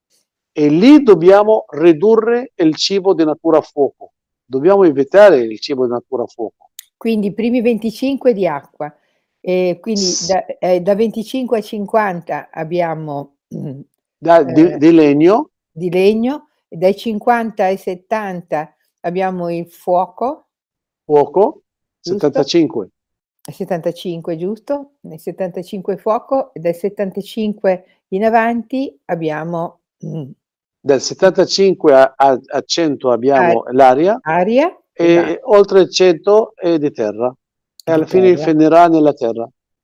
dobbiamo ridurre il cibo di natura a fuoco, dobbiamo evitare il cibo di natura a fuoco. Quindi i primi 25 di acqua, quindi da 25 a 50 abbiamo, Di legno, di legno, e dai 50 ai 70 abbiamo il fuoco, fuoco, giusto? 75. 75, giusto? Nel 75 fuoco e dal 75 in avanti abbiamo, Dal 75 a 100 a abbiamo l'aria aria, e oltre 100 è di terra e di alla fine terra. finirà nella terra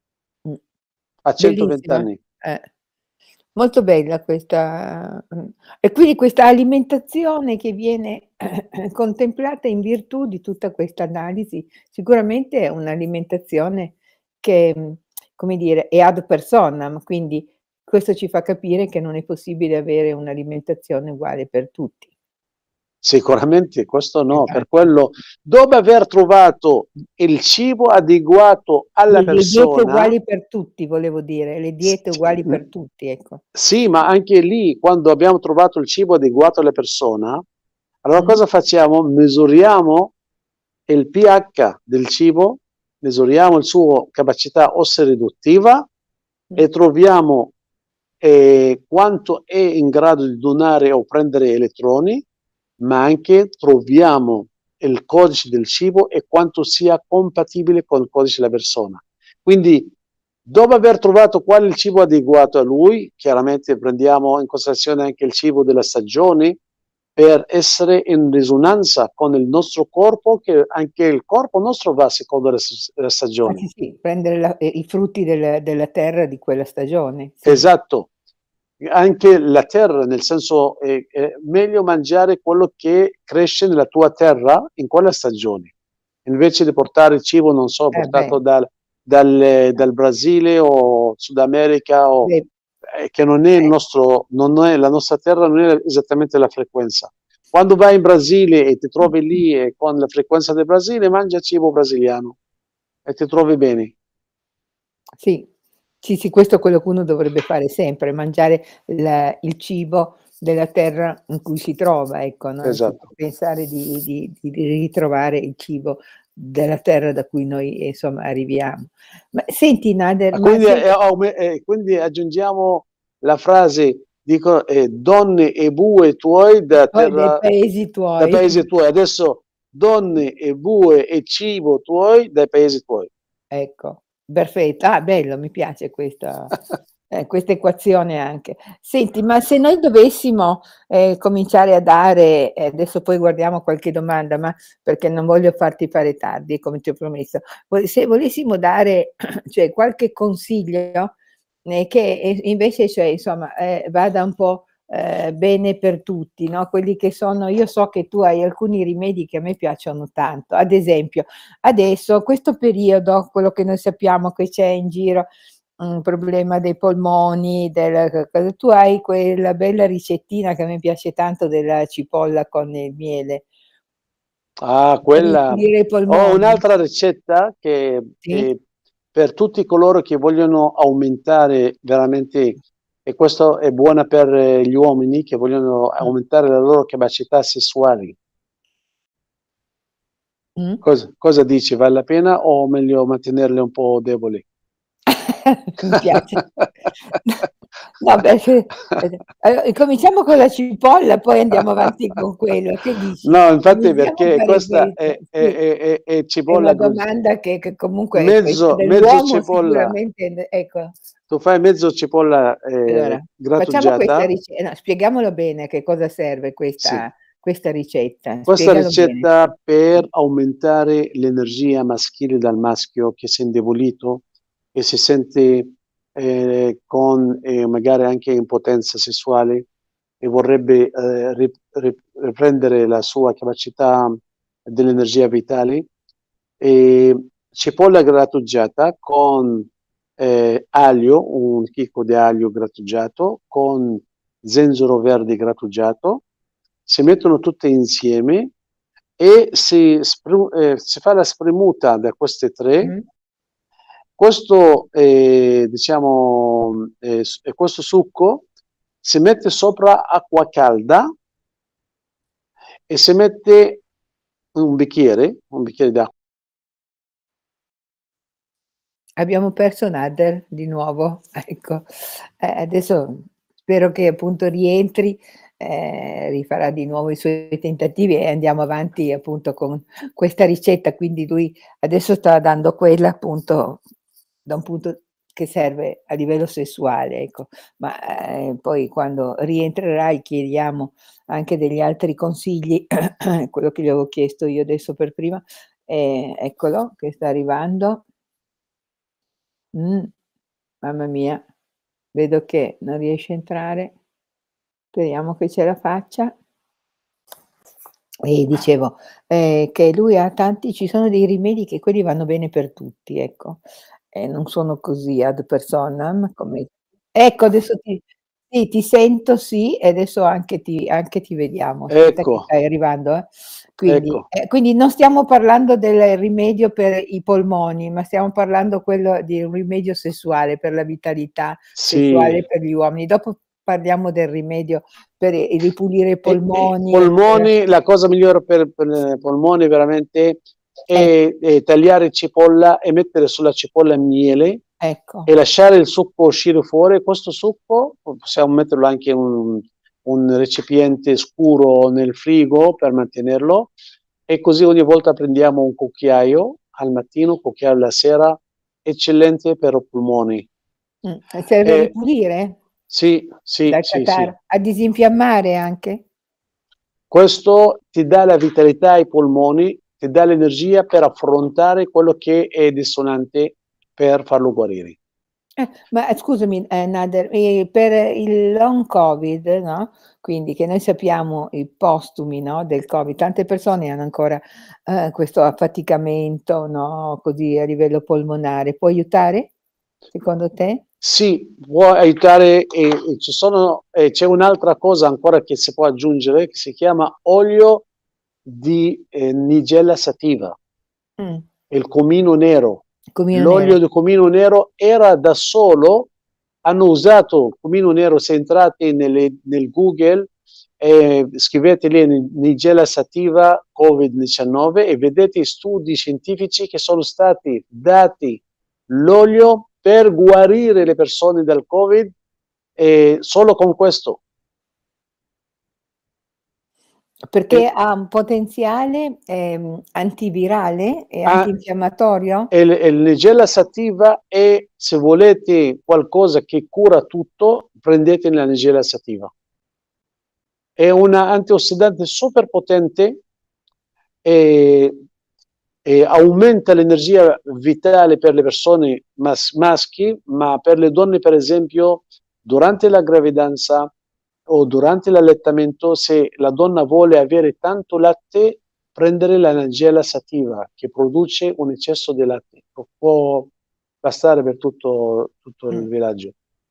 a 120 Bellissima, anni. molto bella questa, e quindi questa alimentazione che viene contemplata in virtù di tutta questa analisi, sicuramente è un'alimentazione che, come dire, è ad personam, quindi questo ci fa capire che non è possibile avere un'alimentazione uguale per tutti. Sicuramente questo no, per Esatto. quello dopo aver trovato il cibo adeguato alla Le diete persona, uguali per tutti, volevo dire, le diete uguali per tutti, ecco. sì, ma anche lì quando abbiamo trovato il cibo adeguato alla persona, allora cosa facciamo? Misuriamo il pH del cibo, misuriamo la sua capacità ossea riduttiva e troviamo quanto è in grado di donare o prendere elettroni, ma anche troviamo il codice del cibo e quanto sia compatibile con il codice della persona. Quindi, dopo aver trovato qual è il cibo adeguato a lui, chiaramente prendiamo in considerazione anche il cibo della stagione, per essere in risonanza con il nostro corpo, che anche il corpo nostro va secondo le stagioni. Sì, sì, prendere i frutti della terra di quella stagione, sì. Esatto. Anche la terra, nel senso è meglio mangiare quello che cresce nella tua terra in quella stagione, invece di portare il cibo, non so, portato dal Brasile o Sud America, o, che non è il nostro, non è la nostra terra, non è esattamente la frequenza. Quando vai in Brasile e ti trovi lì con la frequenza del Brasile, mangia cibo brasiliano e ti trovi bene. Sì, sì, sì, questo è quello che uno dovrebbe fare sempre, mangiare il cibo della terra in cui si trova, ecco, no, anziché Esatto. pensare di ritrovare il cibo della terra da cui noi, insomma, arriviamo. Ma senti Nader, ma Quindi, se quindi aggiungiamo la frase, dico, donne e bue tuoi da poi dai terra, paesi da tuoi. paesi tuoi. Adesso donne e bue e cibo tuoi dai paesi tuoi. Ecco, perfetto. Ah, bello, mi piace questa equazione anche. Senti, ma se noi dovessimo, cominciare a dare, adesso poi guardiamo qualche domanda, ma perché non voglio farti fare tardi, come ti ho promesso. Se volessimo dare, cioè qualche consiglio, che invece, cioè insomma, vada un po', bene per tutti, no, quelli che sono, io so che tu hai alcuni rimedi che a me piacciono tanto. Ad esempio, adesso questo periodo, quello che noi sappiamo che c'è in giro, problema dei polmoni, tu hai quella bella ricettina che a me piace tanto della cipolla con il miele Ah, per quella. ripulire i Ho polmoni. un'altra ricetta che Sì? per tutti coloro che vogliono aumentare veramente, e questo è buona per gli uomini che vogliono Mh. aumentare le loro capacità sessuali. Mh? Cosa dici? Vale la pena o meglio mantenerle un po' deboli? Mi piace. No, perché allora cominciamo con la cipolla, poi andiamo avanti con quello. Che dici? No, infatti Iniziamo a perché fare questa questo, sì. è È una cipolla domanda che comunque è questa mezzo dell'uomo cipolla. sicuramente, ecco. Tu fai mezzo cipolla Allora, facciamo questa grattugiata. no, spieghiamolo bene a che cosa serve Sì. questa ricetta, Questa spiegalo bene. ricetta per aumentare l'energia maschile dal maschio che si è indebolito e si sente con magari anche impotenza sessuale e vorrebbe riprendere la sua capacità dell'energia vitale. E cipolla grattugiata con aglio, un chicco di aglio grattugiato, con zenzero verde grattugiato, si mettono tutte insieme e si fa la spremuta da queste tre Mh? Questo, diciamo, questo succo si mette sopra acqua calda e si mette un bicchiere d'acqua. Abbiamo perso Nader di nuovo, ecco. Adesso spero che appunto rientri, rifarà di nuovo i suoi tentativi e andiamo avanti appunto con questa ricetta. Quindi lui adesso sta dando quella appunto da un punto che serve a livello sessuale, ecco. Ma, poi quando rientrerai chiediamo anche degli altri consigli, quello che gli avevo chiesto io adesso per prima. Eccolo che sta arrivando. Mh, mamma mia, vedo che non riesce a entrare. Speriamo che ce la faccia. E dicevo, che lui ha tanti ci sono dei rimedi che quelli vanno bene per tutti, ecco. Non sono così ad personam come ecco adesso ti sì, ti sento sì, e adesso anche ti vediamo. Aspetta che Ecco, stai arrivando, eh. ecco. Quindi non stiamo parlando del rimedio per i polmoni, ma stiamo parlando quello di un rimedio sessuale per la vitalità Sì. sessuale per gli uomini. Dopo parliamo del rimedio per ripulire i E polmoni e per polmoni, la cosa migliore per polmoni veramente eh, è tagliare cipolla e mettere sulla cipolla miele ecco. e lasciare il succo uscire fuori. Questo succo possiamo metterlo anche in un recipiente scuro nel frigo per mantenerlo, e così ogni volta prendiamo un cucchiaio al mattino, un cucchiaio alla sera, eccellente per i polmoni. E serve a Eh, ripulire sì, sì, dal sì, sì. catarro, a disinfiammare anche? Questo ti dà la vitalità ai polmoni, ti dà l'energia per affrontare quello che è dissonante per farlo guarire. Ma scusami, Nader, per il long Covid, no, quindi che noi sappiamo i postumi, no, del Covid, tante persone hanno ancora, questo affaticamento, no, così a livello polmonare. Può aiutare secondo te? Sì, può aiutare, e c'è un'altra cosa ancora che si può aggiungere che si chiama olio di Nigella sativa, Mh, il comino nero. comino L'olio nero. di comino nero era da solo, hanno usato comino nero, se entrate nel Google scrivete lì Nigella sativa Covid-19 e vedete studi scientifici che sono stati dati l'olio per guarire le persone dal Covid, solo con questo. Perché E, ha un potenziale, antivirale e ha, antinfiammatorio? il Nigella sativa è, se volete qualcosa che cura tutto, prendete la Nigella sativa. È un antiossidante super potente e, e aumenta l'energia vitale per le persone maschi, ma per le donne, per esempio, durante la gravidanza o durante l'allettamento, se la donna vuole avere tanto latte, prendere la Nigella sativa che produce un eccesso di latte. Può bastare per tutto Mh. il villaggio.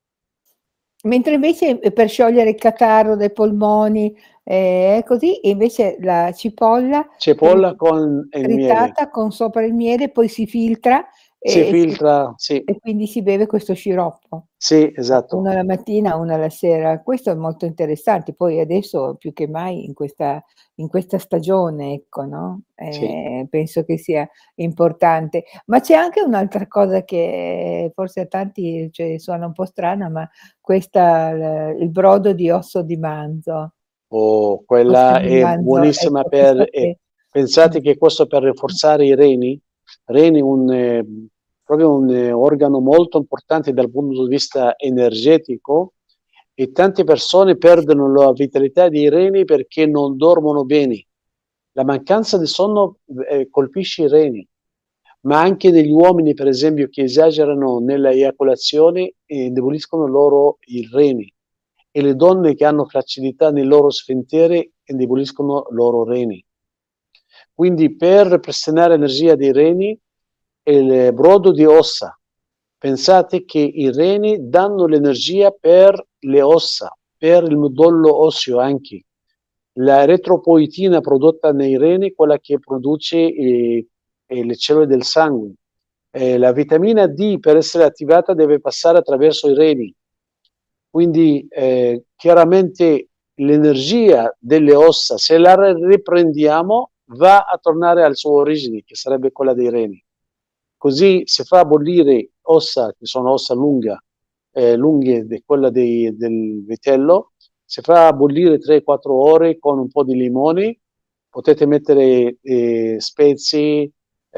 Mentre invece, per sciogliere il catarro dai polmoni, così, e invece la cipolla tri Cipolla con il miele. tritata con sopra il miele, poi si filtra Si e si filtra, sì, e quindi si beve questo sciroppo. sì, esatto. Uno la mattina, uno la sera. Questo è molto interessante. Poi adesso più che mai in questa stagione, ecco, no, Sì. penso che sia importante. Ma c'è anche un'altra cosa che forse a tanti, cioè, suona un po' strana, ma questa il brodo di osso di manzo. Oh, Osso quella di è manzo, buonissima ecco, chissà che pensate che questo per rafforzare i reni, reni proprio un organo molto importante dal punto di vista energetico, e tante persone perdono la vitalità dei reni perché non dormono bene. La mancanza di sonno colpisce i reni, ma anche negli uomini, per esempio, che esagerano nella eiaculazione indeboliscono loro i reni, e le donne che hanno flaccidità nel loro sfentere indeboliscono loro reni. Quindi per ripristinare l'energia dei reni, il brodo di ossa. Pensate che i reni danno l'energia per le ossa, per il midollo osseo anche. La eritropoetina prodotta nei reni, quella che produce le cellule del sangue. la vitamina D per essere attivata deve passare attraverso i reni. Quindi chiaramente l'energia delle ossa, se la riprendiamo, va a tornare al suo origine, che sarebbe quella dei reni. Così si fa bollire ossa, che sono ossa lunghe di quella del vitello, si fa bollire 3-4 ore con un po' di limone, potete mettere spezie,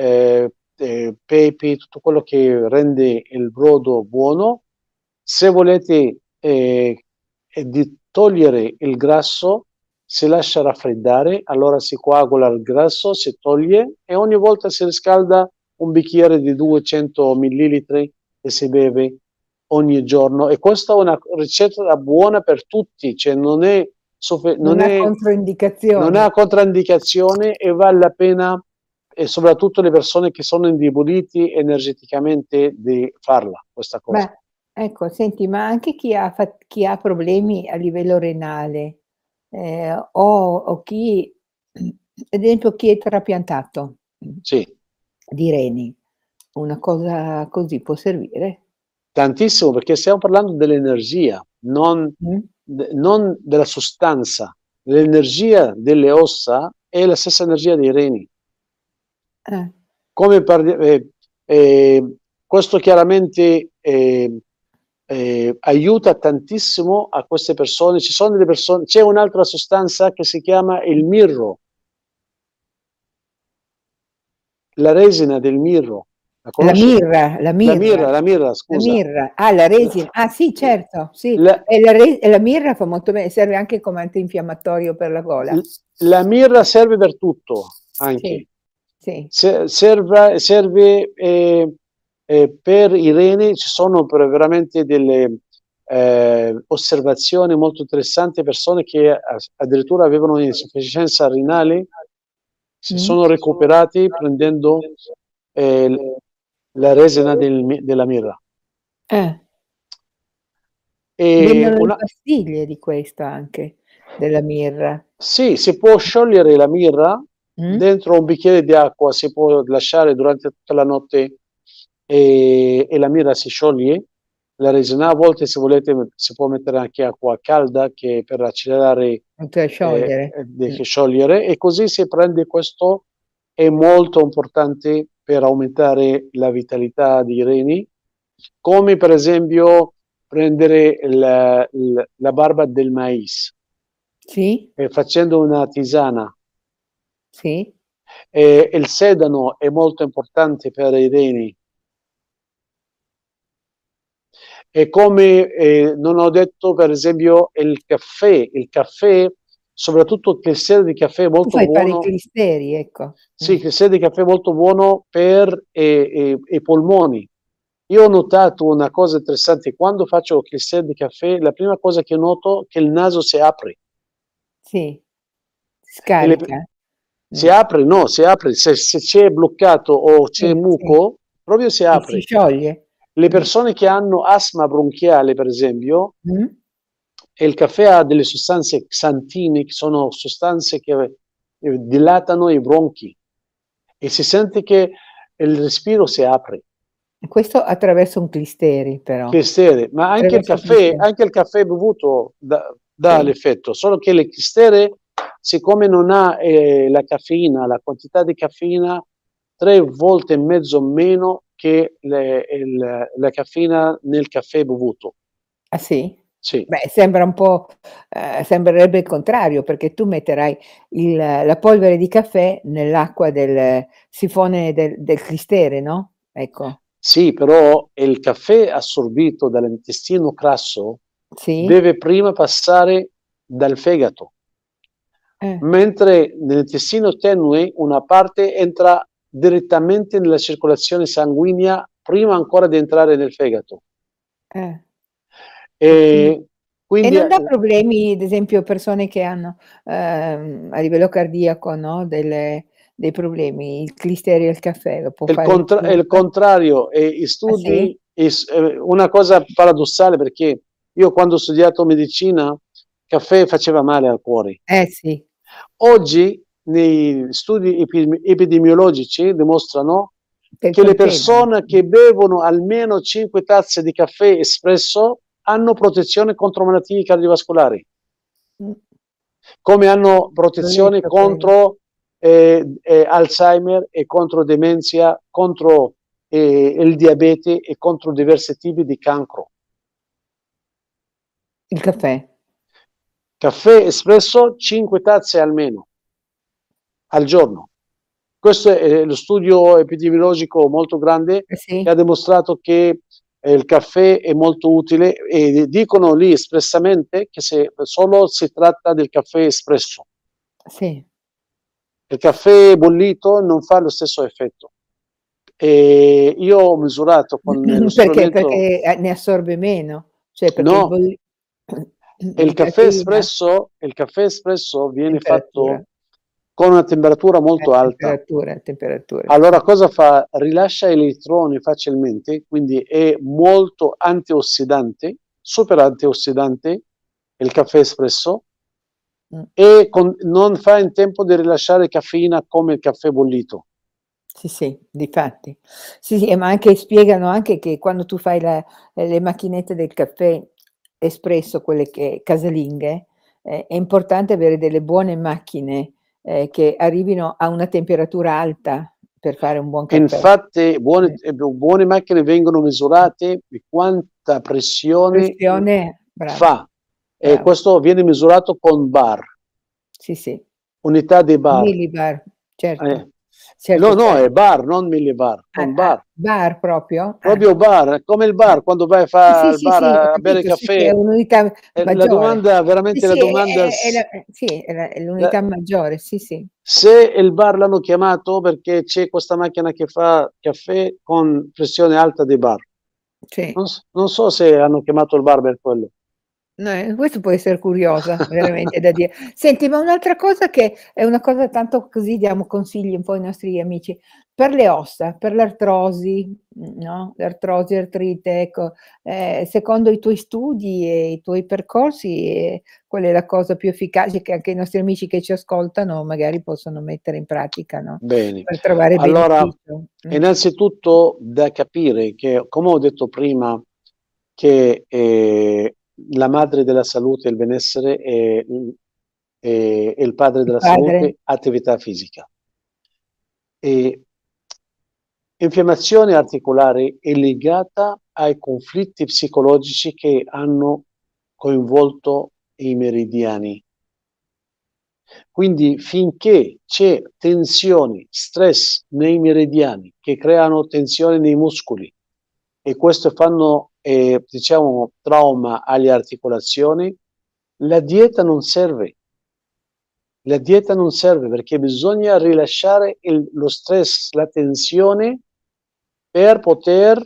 pepe, tutto quello che rende il brodo buono. Se volete di togliere il grasso, si lascia raffreddare, allora si coagula il grasso, si toglie e ogni volta si riscalda un bicchiere di 200 millilitri e si beve ogni giorno. E questa è una ricetta buona per tutti, cioè non Non ha ha controindicazioni. controindicazione e vale la pena, e soprattutto le persone che sono indeboliti energeticamente, di farla, questa cosa. Beh, ecco, senti, ma anche chi ha problemi a livello renale, o chi ad esempio chi è trapiantato Sì. di reni, una cosa così può servire? Tantissimo, perché stiamo parlando dell'energia, Mh? non della sostanza. L'energia delle ossa è la stessa energia dei reni. Eh. Come questo chiaramente aiuta tantissimo a queste persone. Ci sono delle persone, c'è un'altra sostanza che si chiama il mirro, la resina del mirro. La La conosci? mirra, la La mirra, mirra, la mirra, la scusa. mirra. Ah, la resina. Ah sì, certo, sì. La, E la mirra fa molto bene, serve anche come antinfiammatorio per la gola. la mirra serve per tutto, Sì, anche. sì. Serve per i reni, ci sono veramente delle osservazioni molto interessanti, persone che addirittura avevano insufficienza renale, si Mh. sono recuperati prendendo eh, la resina della mirra. Eh. E Vendono le una, pastiglie di questo anche, della mirra. Sì, si può sciogliere la mirra Mh? dentro un bicchiere di acqua, si può lasciare durante tutta la notte e la mirra si scioglie. La resina a volte, se volete, si può mettere anche acqua calda che per accelerare Cioè sciogliere. deve sciogliere e così si prende questo, è molto importante per aumentare la vitalità dei reni, come per esempio prendere la barba del mais Sì, facendo una tisana. sì. Il sedano è molto importante per i reni. E come non ho detto, per esempio, il caffè, soprattutto il clistero di caffè è Tu molto fai fare i buono. clisteri, ecco. Sì, il clistero di caffè è molto buono per i polmoni. Io ho notato una cosa interessante, quando faccio il clistero di caffè, la prima cosa che noto è che il naso si apre. Sì, E scarica. si apre, no, si apre, se c'è bloccato o c'è Sì, sì, muco, proprio si sì, si apre. scioglie. Le persone che hanno asma bronchiale, per esempio, Mh? e il caffè ha delle sostanze xantine, che sono sostanze che dilatano i bronchi e si sente che il respiro si apre. Questo attraverso un clisteri però, Clistere, ma attraverso un clisteri. anche il caffè bevuto dà Sì, l'effetto, solo che le clistere, siccome non ha la caffeina, la quantità di caffeina, 3 volte e mezzo meno che la caffeina nel caffè bevuto. ah sì? Sì, Beh, sembra un po' sembrerebbe il contrario, perché tu metterai la polvere di caffè nell'acqua del sifone del clistere, no, ecco. sì, però il caffè assorbito dall'intestino grasso Sì? deve prima passare dal fegato. Eh, Mentre nell'intestino tenue una parte entra direttamente nella circolazione sanguigna prima ancora di entrare nel fegato. eh. E quindi E e quindi non dà problemi, ad esempio, persone che hanno, a livello cardiaco, no, dei problemi, il clisteri al caffè lo può fare è il chiunque? contrario, e i Ah sì? studi, una cosa paradossale perché io quando ho studiato medicina, il caffè faceva male al cuore. Sì. Oggi nei studi epidemiologici dimostrano che le persone che bevono almeno 5 tazze di caffè espresso hanno protezione contro malattie cardiovascolari, come hanno protezione contro Alzheimer e contro demenza, contro il diabete e contro diversi tipi di cancro. Il caffè? Caffè espresso 5 tazze almeno al giorno. Questo è lo studio epidemiologico molto grande Sì. che ha dimostrato che il caffè è molto utile, e dicono lì espressamente che solo si tratta del caffè espresso. Sì. Il caffè bollito non fa lo stesso effetto. E io ho misurato con lo strumento... Perché ne assorbe meno? Cioè perché No, il caffè espresso viene fatto con una temperatura molto alta. Temperatura. Allora cosa fa? Rilascia elettroni facilmente, quindi è molto antiossidante, super antiossidante il caffè espresso, e non fa in tempo di rilasciare caffeina come il caffè bollito. Sì, difatti. Sì, ma anche spiegano anche che quando tu fai le macchinette del caffè espresso, quelle casalinghe, è importante avere delle buone macchine, che arrivino a una temperatura alta per fare un buon caffè. Infatti buone macchine vengono misurate di quanta pressione fa, e questo viene misurato con bar. Sì. Unità di bar. Millibar, certo. No, è bar, non millibar, con bar. Bar proprio? Proprio bar, come il bar, quando vai a fare il bar a bere caffè. È un'unità maggiore. La domanda, veramente la domanda... È l'unità maggiore, sì. Se il bar l'hanno chiamato perché c'è questa macchina che fa caffè con pressione alta di bar. Sì. Non so se hanno chiamato il bar per quello. No, questo può essere curiosa, veramente da dire. Senti, ma un'altra cosa che è una cosa tanto così diamo consigli un po' ai nostri amici, per le ossa, per l'artrosi, no, l'artrosi, artrite, ecco, secondo i tuoi studi e i tuoi percorsi, qual è la cosa più efficace che anche i nostri amici che ci ascoltano magari possono mettere in pratica, no, Bene. per trovare Allora, beneficio? innanzitutto da capire che, come ho detto prima, che la madre della salute e il benessere è il padre della salute, attività fisica. E infiammazione articolare è legata ai conflitti psicologici che hanno coinvolto i meridiani. Quindi finché c'è tensione, stress nei meridiani che creano tensione nei muscoli, e questo fanno diciamo trauma alle articolazioni, la dieta non serve. La dieta non serve perché bisogna rilasciare lo stress, la tensione, per poter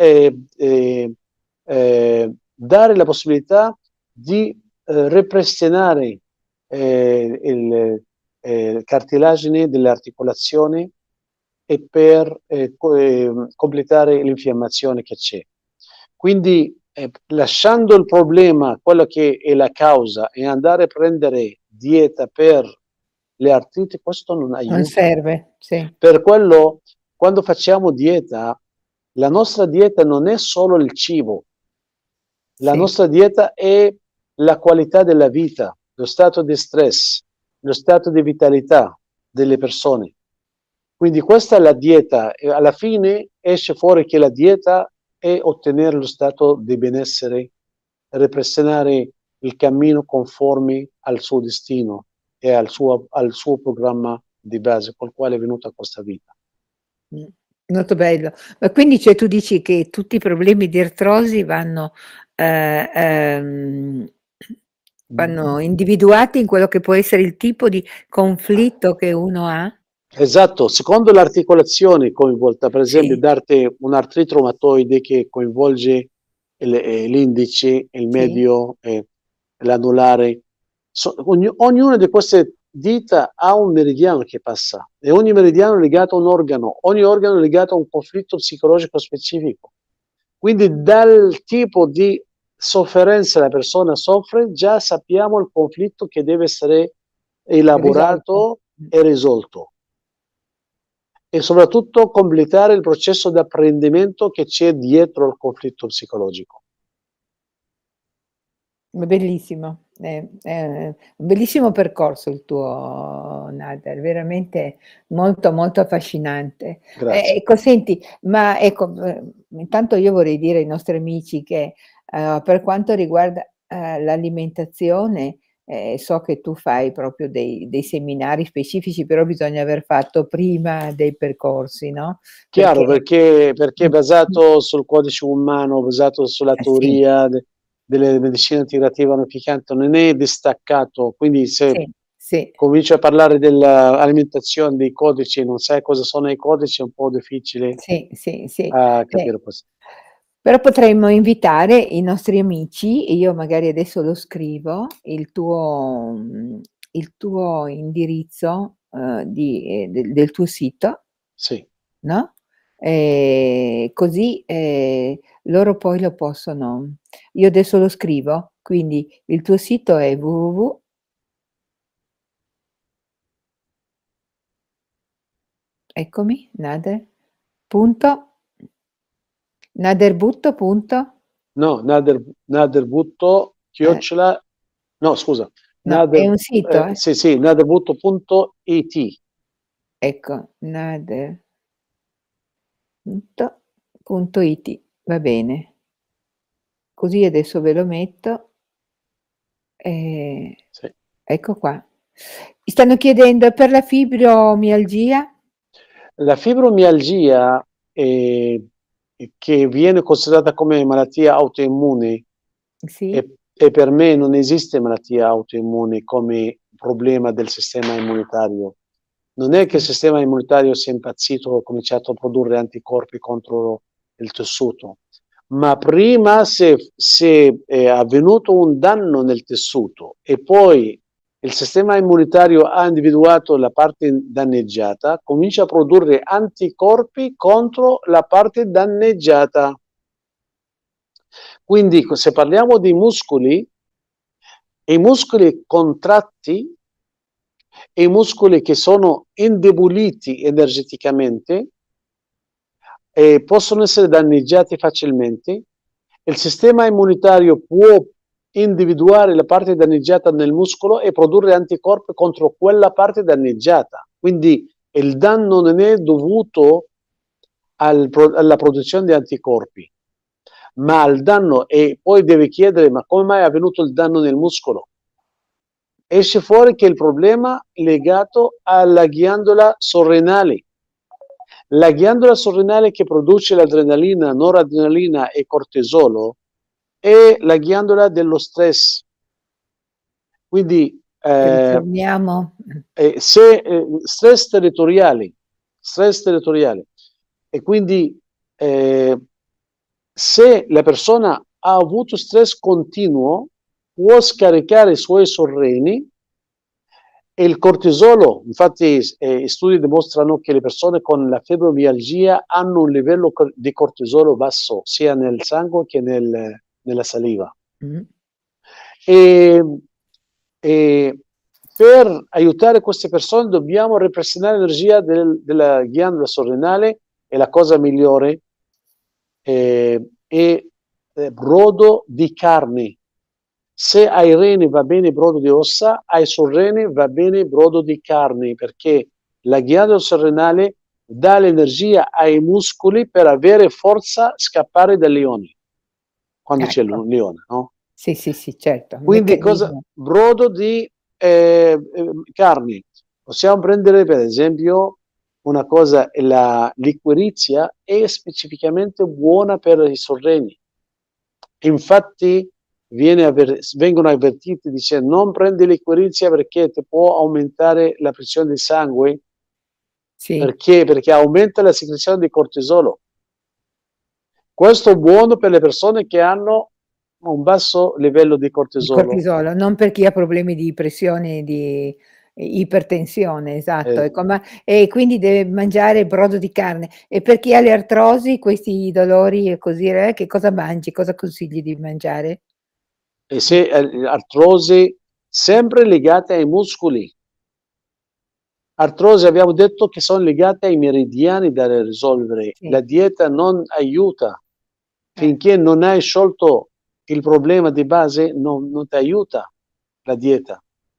dare la possibilità di ripristinare il cartilagine delle articolazioni e per completare l'infiammazione che c'è. Quindi lasciando il problema, quello che è la causa, e andare a prendere dieta per le artriti, questo non aiuta. Non serve, sì. Per quello, quando facciamo dieta, la nostra dieta non è solo il cibo, la nostra dieta è la qualità della vita, lo stato di stress, lo stato di vitalità delle persone. Quindi questa è la dieta, e alla fine esce fuori che la dieta è ottenere lo stato di benessere, ripristinare il cammino conforme al suo destino e al suo programma di base col quale è venuta questa vita. Molto bello. Ma quindi cioè tu dici che tutti i problemi di artrosi vanno individuati in quello che può essere il tipo di conflitto che uno ha? Esatto, secondo l'articolazione coinvolta, per esempio, darti un'artrite reumatoide che coinvolge l'indice, il medio, l'anulare. Ognuna di queste dita ha un meridiano che passa, e ogni meridiano è legato a un organo, ogni organo è legato a un conflitto psicologico specifico. Quindi dal tipo di sofferenza la persona soffre, già sappiamo il conflitto che deve essere elaborato e risolto. e soprattutto completare il processo di apprendimento che c'è dietro al conflitto psicologico. Bellissimo, è un bellissimo percorso il tuo, Nader, veramente molto, molto affascinante. Grazie. Ecco senti, ma ecco, intanto io vorrei dire ai nostri amici che, per quanto riguarda, l'alimentazione, so che tu fai proprio dei seminari specifici, però bisogna aver fatto prima dei percorsi, no, Chiaro, perché perché è basato sul codice umano, basato sulla sì, teoria delle medicine integrative antificanti, non è distaccato, quindi se sì, sì, cominci a parlare dell'alimentazione, dei codici, e non sai cosa sono i codici, è un po' difficile sì, sì, sì. a Eh, capire questo. però potremmo invitare i nostri amici, e io magari adesso lo scrivo, il tuo indirizzo, del tuo sito, Sì, no, così, loro poi lo possono, io adesso lo scrivo, quindi il tuo sito è www, eccomi, punto naderbutto punto, no, Naderbutto, chiocciola, no, scusa, no, è un sito, sì, sì, naderbutto.it. ecco, nader.it, va bene. Così adesso ve lo metto, ehm, Sì. ecco qua. Mi stanno chiedendo per la fibromialgia? La fibromialgia, che viene considerata come malattia autoimmune, Sì? e per me non esiste malattia autoimmune come problema del sistema immunitario. Non è che il Sì, sistema immunitario sia impazzito o ha cominciato a produrre anticorpi contro il tessuto, ma prima se è avvenuto un danno nel tessuto e poi il sistema immunitario ha individuato la parte danneggiata, comincia a produrre anticorpi contro la parte danneggiata. Quindi se parliamo di muscoli, i muscoli contratti e i muscoli che sono indeboliti energeticamente possono essere danneggiati facilmente. Il sistema immunitario può individuare la parte danneggiata nel muscolo e produrre anticorpi contro quella parte danneggiata. Quindi il danno non è dovuto alla produzione di anticorpi, ma al danno, e poi deve chiedere ma come mai è avvenuto il danno nel muscolo? Esce fuori che il problema è legato alla ghiandola sovrenale. La ghiandola sovrenale che produce l'adrenalina, noradrenalina e cortisolo è la ghiandola dello stress. Quindi ritorniamo, se stress territoriale, e quindi eh, se la persona ha avuto stress continuo, può scaricare i suoi sorreni e il cortisolo. Infatti studi dimostrano che le persone con la fibromialgia hanno un livello di cortisolo basso sia nel sangue che nella saliva. mh, E, e per aiutare queste persone dobbiamo ripristinare l'energia della ghiandola sovrenale, e la cosa migliore è brodo di carne. Se ai reni va bene brodo di ossa, ai sorreni va bene brodo di carne, perché la ghiandola sovrenale dà l'energia ai muscoli per avere forza a scappare dal leone, quando c'è il ecco. leone, no? Sì, sì, sì, certo, un Quindi cosa? meccanismo. Brodo di carni. Possiamo prendere per esempio una cosa, la liquirizia è specificamente buona per i sorreni. Infatti vengono avvertiti, dice non prendi liquirizia perché ti può aumentare la pressione del sangue, Sì, perché aumenta la secrezione di cortisolo. Questo è buono per le persone che hanno un basso livello di il cortisolo. cortisolo, non per chi ha problemi di pressione e di ipertensione, esatto. Eh, Ecco, ma e quindi deve mangiare brodo di carne. E per chi ha le artrosi, questi dolori e così, che cosa mangi? Cosa consigli di mangiare? e se artrosi sempre legate ai muscoli, artrosi abbiamo detto che sono legate ai meridiani da risolvere. Sì, La dieta non aiuta. eh. Finché non hai sciolto il problema di base, non ti aiuta la dieta.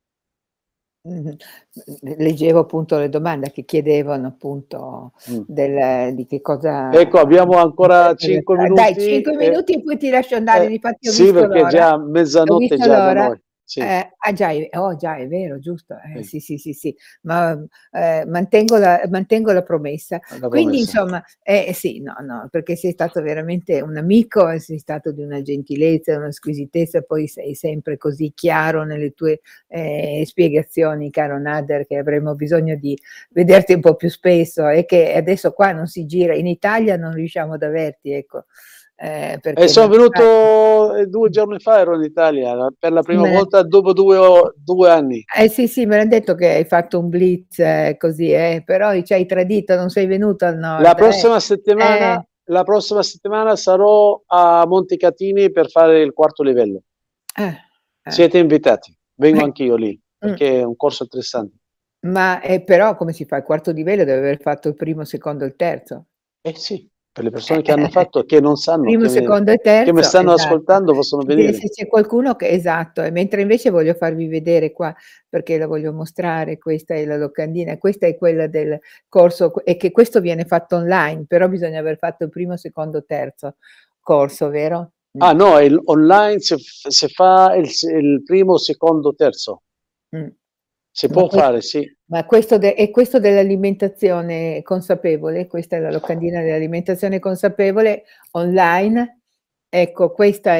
Mh-mh. Leggevo appunto le domande che chiedevano appunto Mh. di che cosa Ecco, abbiamo ancora 5 dai minuti 5 minuti e poi ti lascio andare, difatti ho sì, visto perché è l'ora. già Ho mezzanotte visto già da l'ora. noi. Sì, Già è vero, giusto. sì, Sì, sì, sì, sì, ma, mantengo la promessa. la Quindi promessa. insomma sì, no, no, perché sei stato veramente un amico e sei stato di una gentilezza, una squisitezza, poi sei sempre così chiaro nelle tue, spiegazioni, caro Nader, che avremmo bisogno di vederti un po' più spesso e che adesso qua non si gira in Italia non riusciamo ad averti, ecco, E perché sono non è facile. venuto 2 giorni fa, ero in Italia, per la Sì, prima volta dopo 2 anni. sì, sì, me l'han detto che hai fatto un blitz così, però ci hai tradito, non sei venuto al La nord, prossima settimana, eh. la prossima settimana sarò a Montecatini per fare il quarto livello. Eh, eh. Siete invitati, vengo anch'io lì, Mh. perché è un corso interessante. Ma, però come si fa? Il quarto livello deve aver fatto il primo, il secondo e il terzo. Eh sì, per le persone che hanno fatto e che non sanno, Primo, secondo e che mi terzo, stanno esatto. ascoltando possono Che venire. se c'è qualcuno che esatto, e mentre invece voglio farvi vedere qua, perché la voglio mostrare, questa è la locandina, questa è quella del corso e che questo viene fatto online, però bisogna aver fatto il primo, secondo, terzo corso, vero? Ah no, online si fa il primo, secondo, terzo. Mh. Si Ma può ques fare, sì. ma questo dell'alimentazione consapevole, questa è la locandina dell'alimentazione consapevole online, ecco questa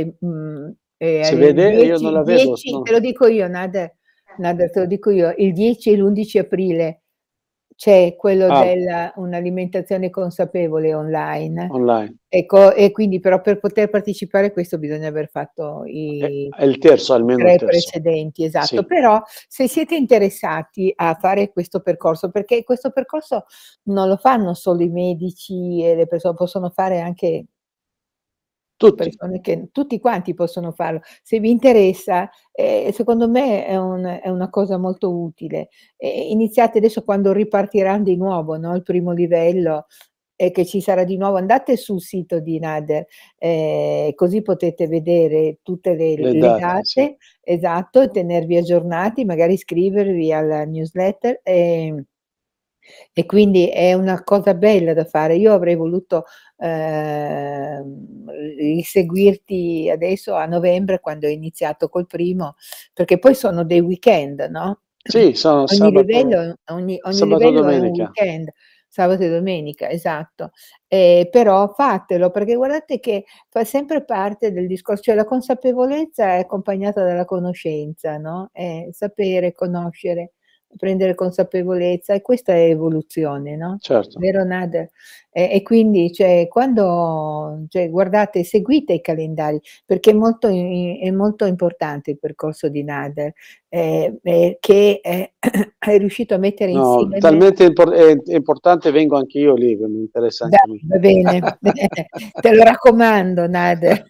è Si al vede? E io non la vedo, 10 te no, lo dico io Nader, te lo dico io, il 10 e l'11 aprile c'è quello ah, della un'alimentazione consapevole online. online. Ecco, e quindi però per poter partecipare a questo bisogna aver fatto È il terzo, i almeno il 3 terzo. precedenti, esatto. Sì. Però se siete interessati a fare questo percorso, perché questo percorso non lo fanno solo i medici e le possono fare anche Tutti. persone che tutti quanti possono farlo. Se vi interessa, secondo me è una cosa molto utile. Iniziate adesso quando ripartiran di nuovo, no, il primo livello e che ci sarà di nuovo, andate sul sito di Nader, così potete vedere tutte Le le date, sì. date, esatto, e tenervi aggiornati, magari iscrivervi alla newsletter, e quindi è una cosa bella da fare. Io avrei voluto, riseguirti adesso a novembre quando ho iniziato col primo, perché poi sono dei weekend, no, Sì, sono ogni sabato e livello è un domenica. weekend, sabato e domenica, esatto. Però fatelo, perché guardate che fa sempre parte del discorso, cioè la consapevolezza è accompagnata dalla conoscenza, no, sapere, conoscere, prendere consapevolezza e questa è evoluzione, no, Certo. vero Nader? E quindi cioè quando cioè guardate, seguite i calendari, perché è molto importante il percorso di Nader, che è riuscito a mettere No, insieme. talmente è importante, vengo anch'io lì, che mi interessa Dai, anche a me. va bene. Te lo raccomando Nader.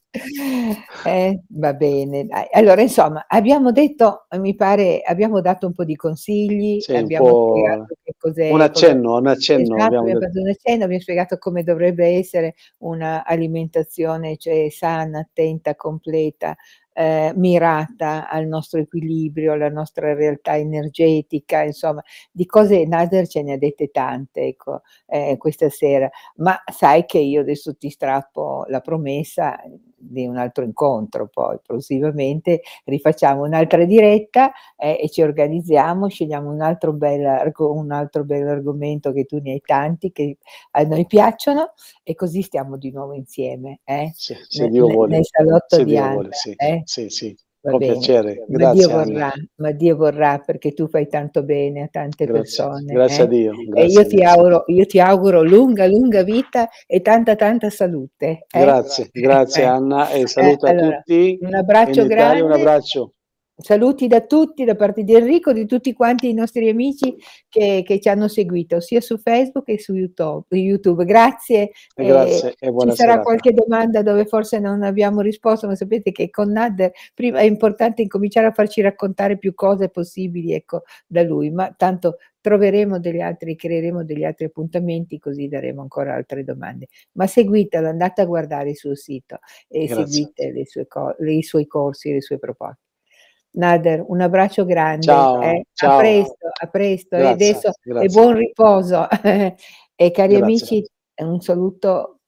Va bene dai. Allora insomma abbiamo detto mi pare abbiamo dato un po' di consigli, Sì, un abbiamo po' spiegato che cos'è cosa un accenno esatto, abbiamo abbiamo detto. fatto un accenno, abbiamo spiegato come dovrebbe essere una alimentazione, cioè sana, attenta, completa, mirata al nostro equilibrio, alla nostra realtà energetica, insomma di cose Nader ce ne ha dette tante, ecco, questa sera. Ma sai che io adesso ti strappo la promessa di un altro incontro poi prossimamente, rifacciamo un'altra diretta, e ci organizziamo, scegliamo un altro bell'argomento che tu ne hai tanti che a noi piacciono e così stiamo di nuovo insieme, Se Dio nel vuole. salotto Se di Dio Anna, vuole, sì. eh? Sì, sì, Va con bene. piacere. Grazie Anna. Ma Dio vorrà perché tu fai tanto bene a tante Grazie. persone, Grazie a Dio, e grazie a Dio. io ti auguro lunga, lunga vita e tanta, tanta salute, Grazie, grazie Anna e saluto a Allora, tutti un in abbraccio Italia, un grande abbraccio. Saluti da tutti, da parte di Enrico, di tutti quanti i nostri amici che ci hanno seguito, sia su Facebook che su YouTube. Grazie, Grazie e ci buona sarà serata. qualche domanda dove forse non abbiamo risposto, ma sapete che con Nader prima è importante incominciare a farci raccontare più cose possibili, ecco, da lui, ma tanto creeremo degli altri appuntamenti, così daremo ancora altre domande. Ma seguitelo, andate a guardare il suo sito e Grazie. seguite i suoi corsi, le sue proposte. Nader, un abbraccio grande, Ciao, ciao. a presto e Grazie, adesso e grazie, buon riposo. E cari grazie. amici, un saluto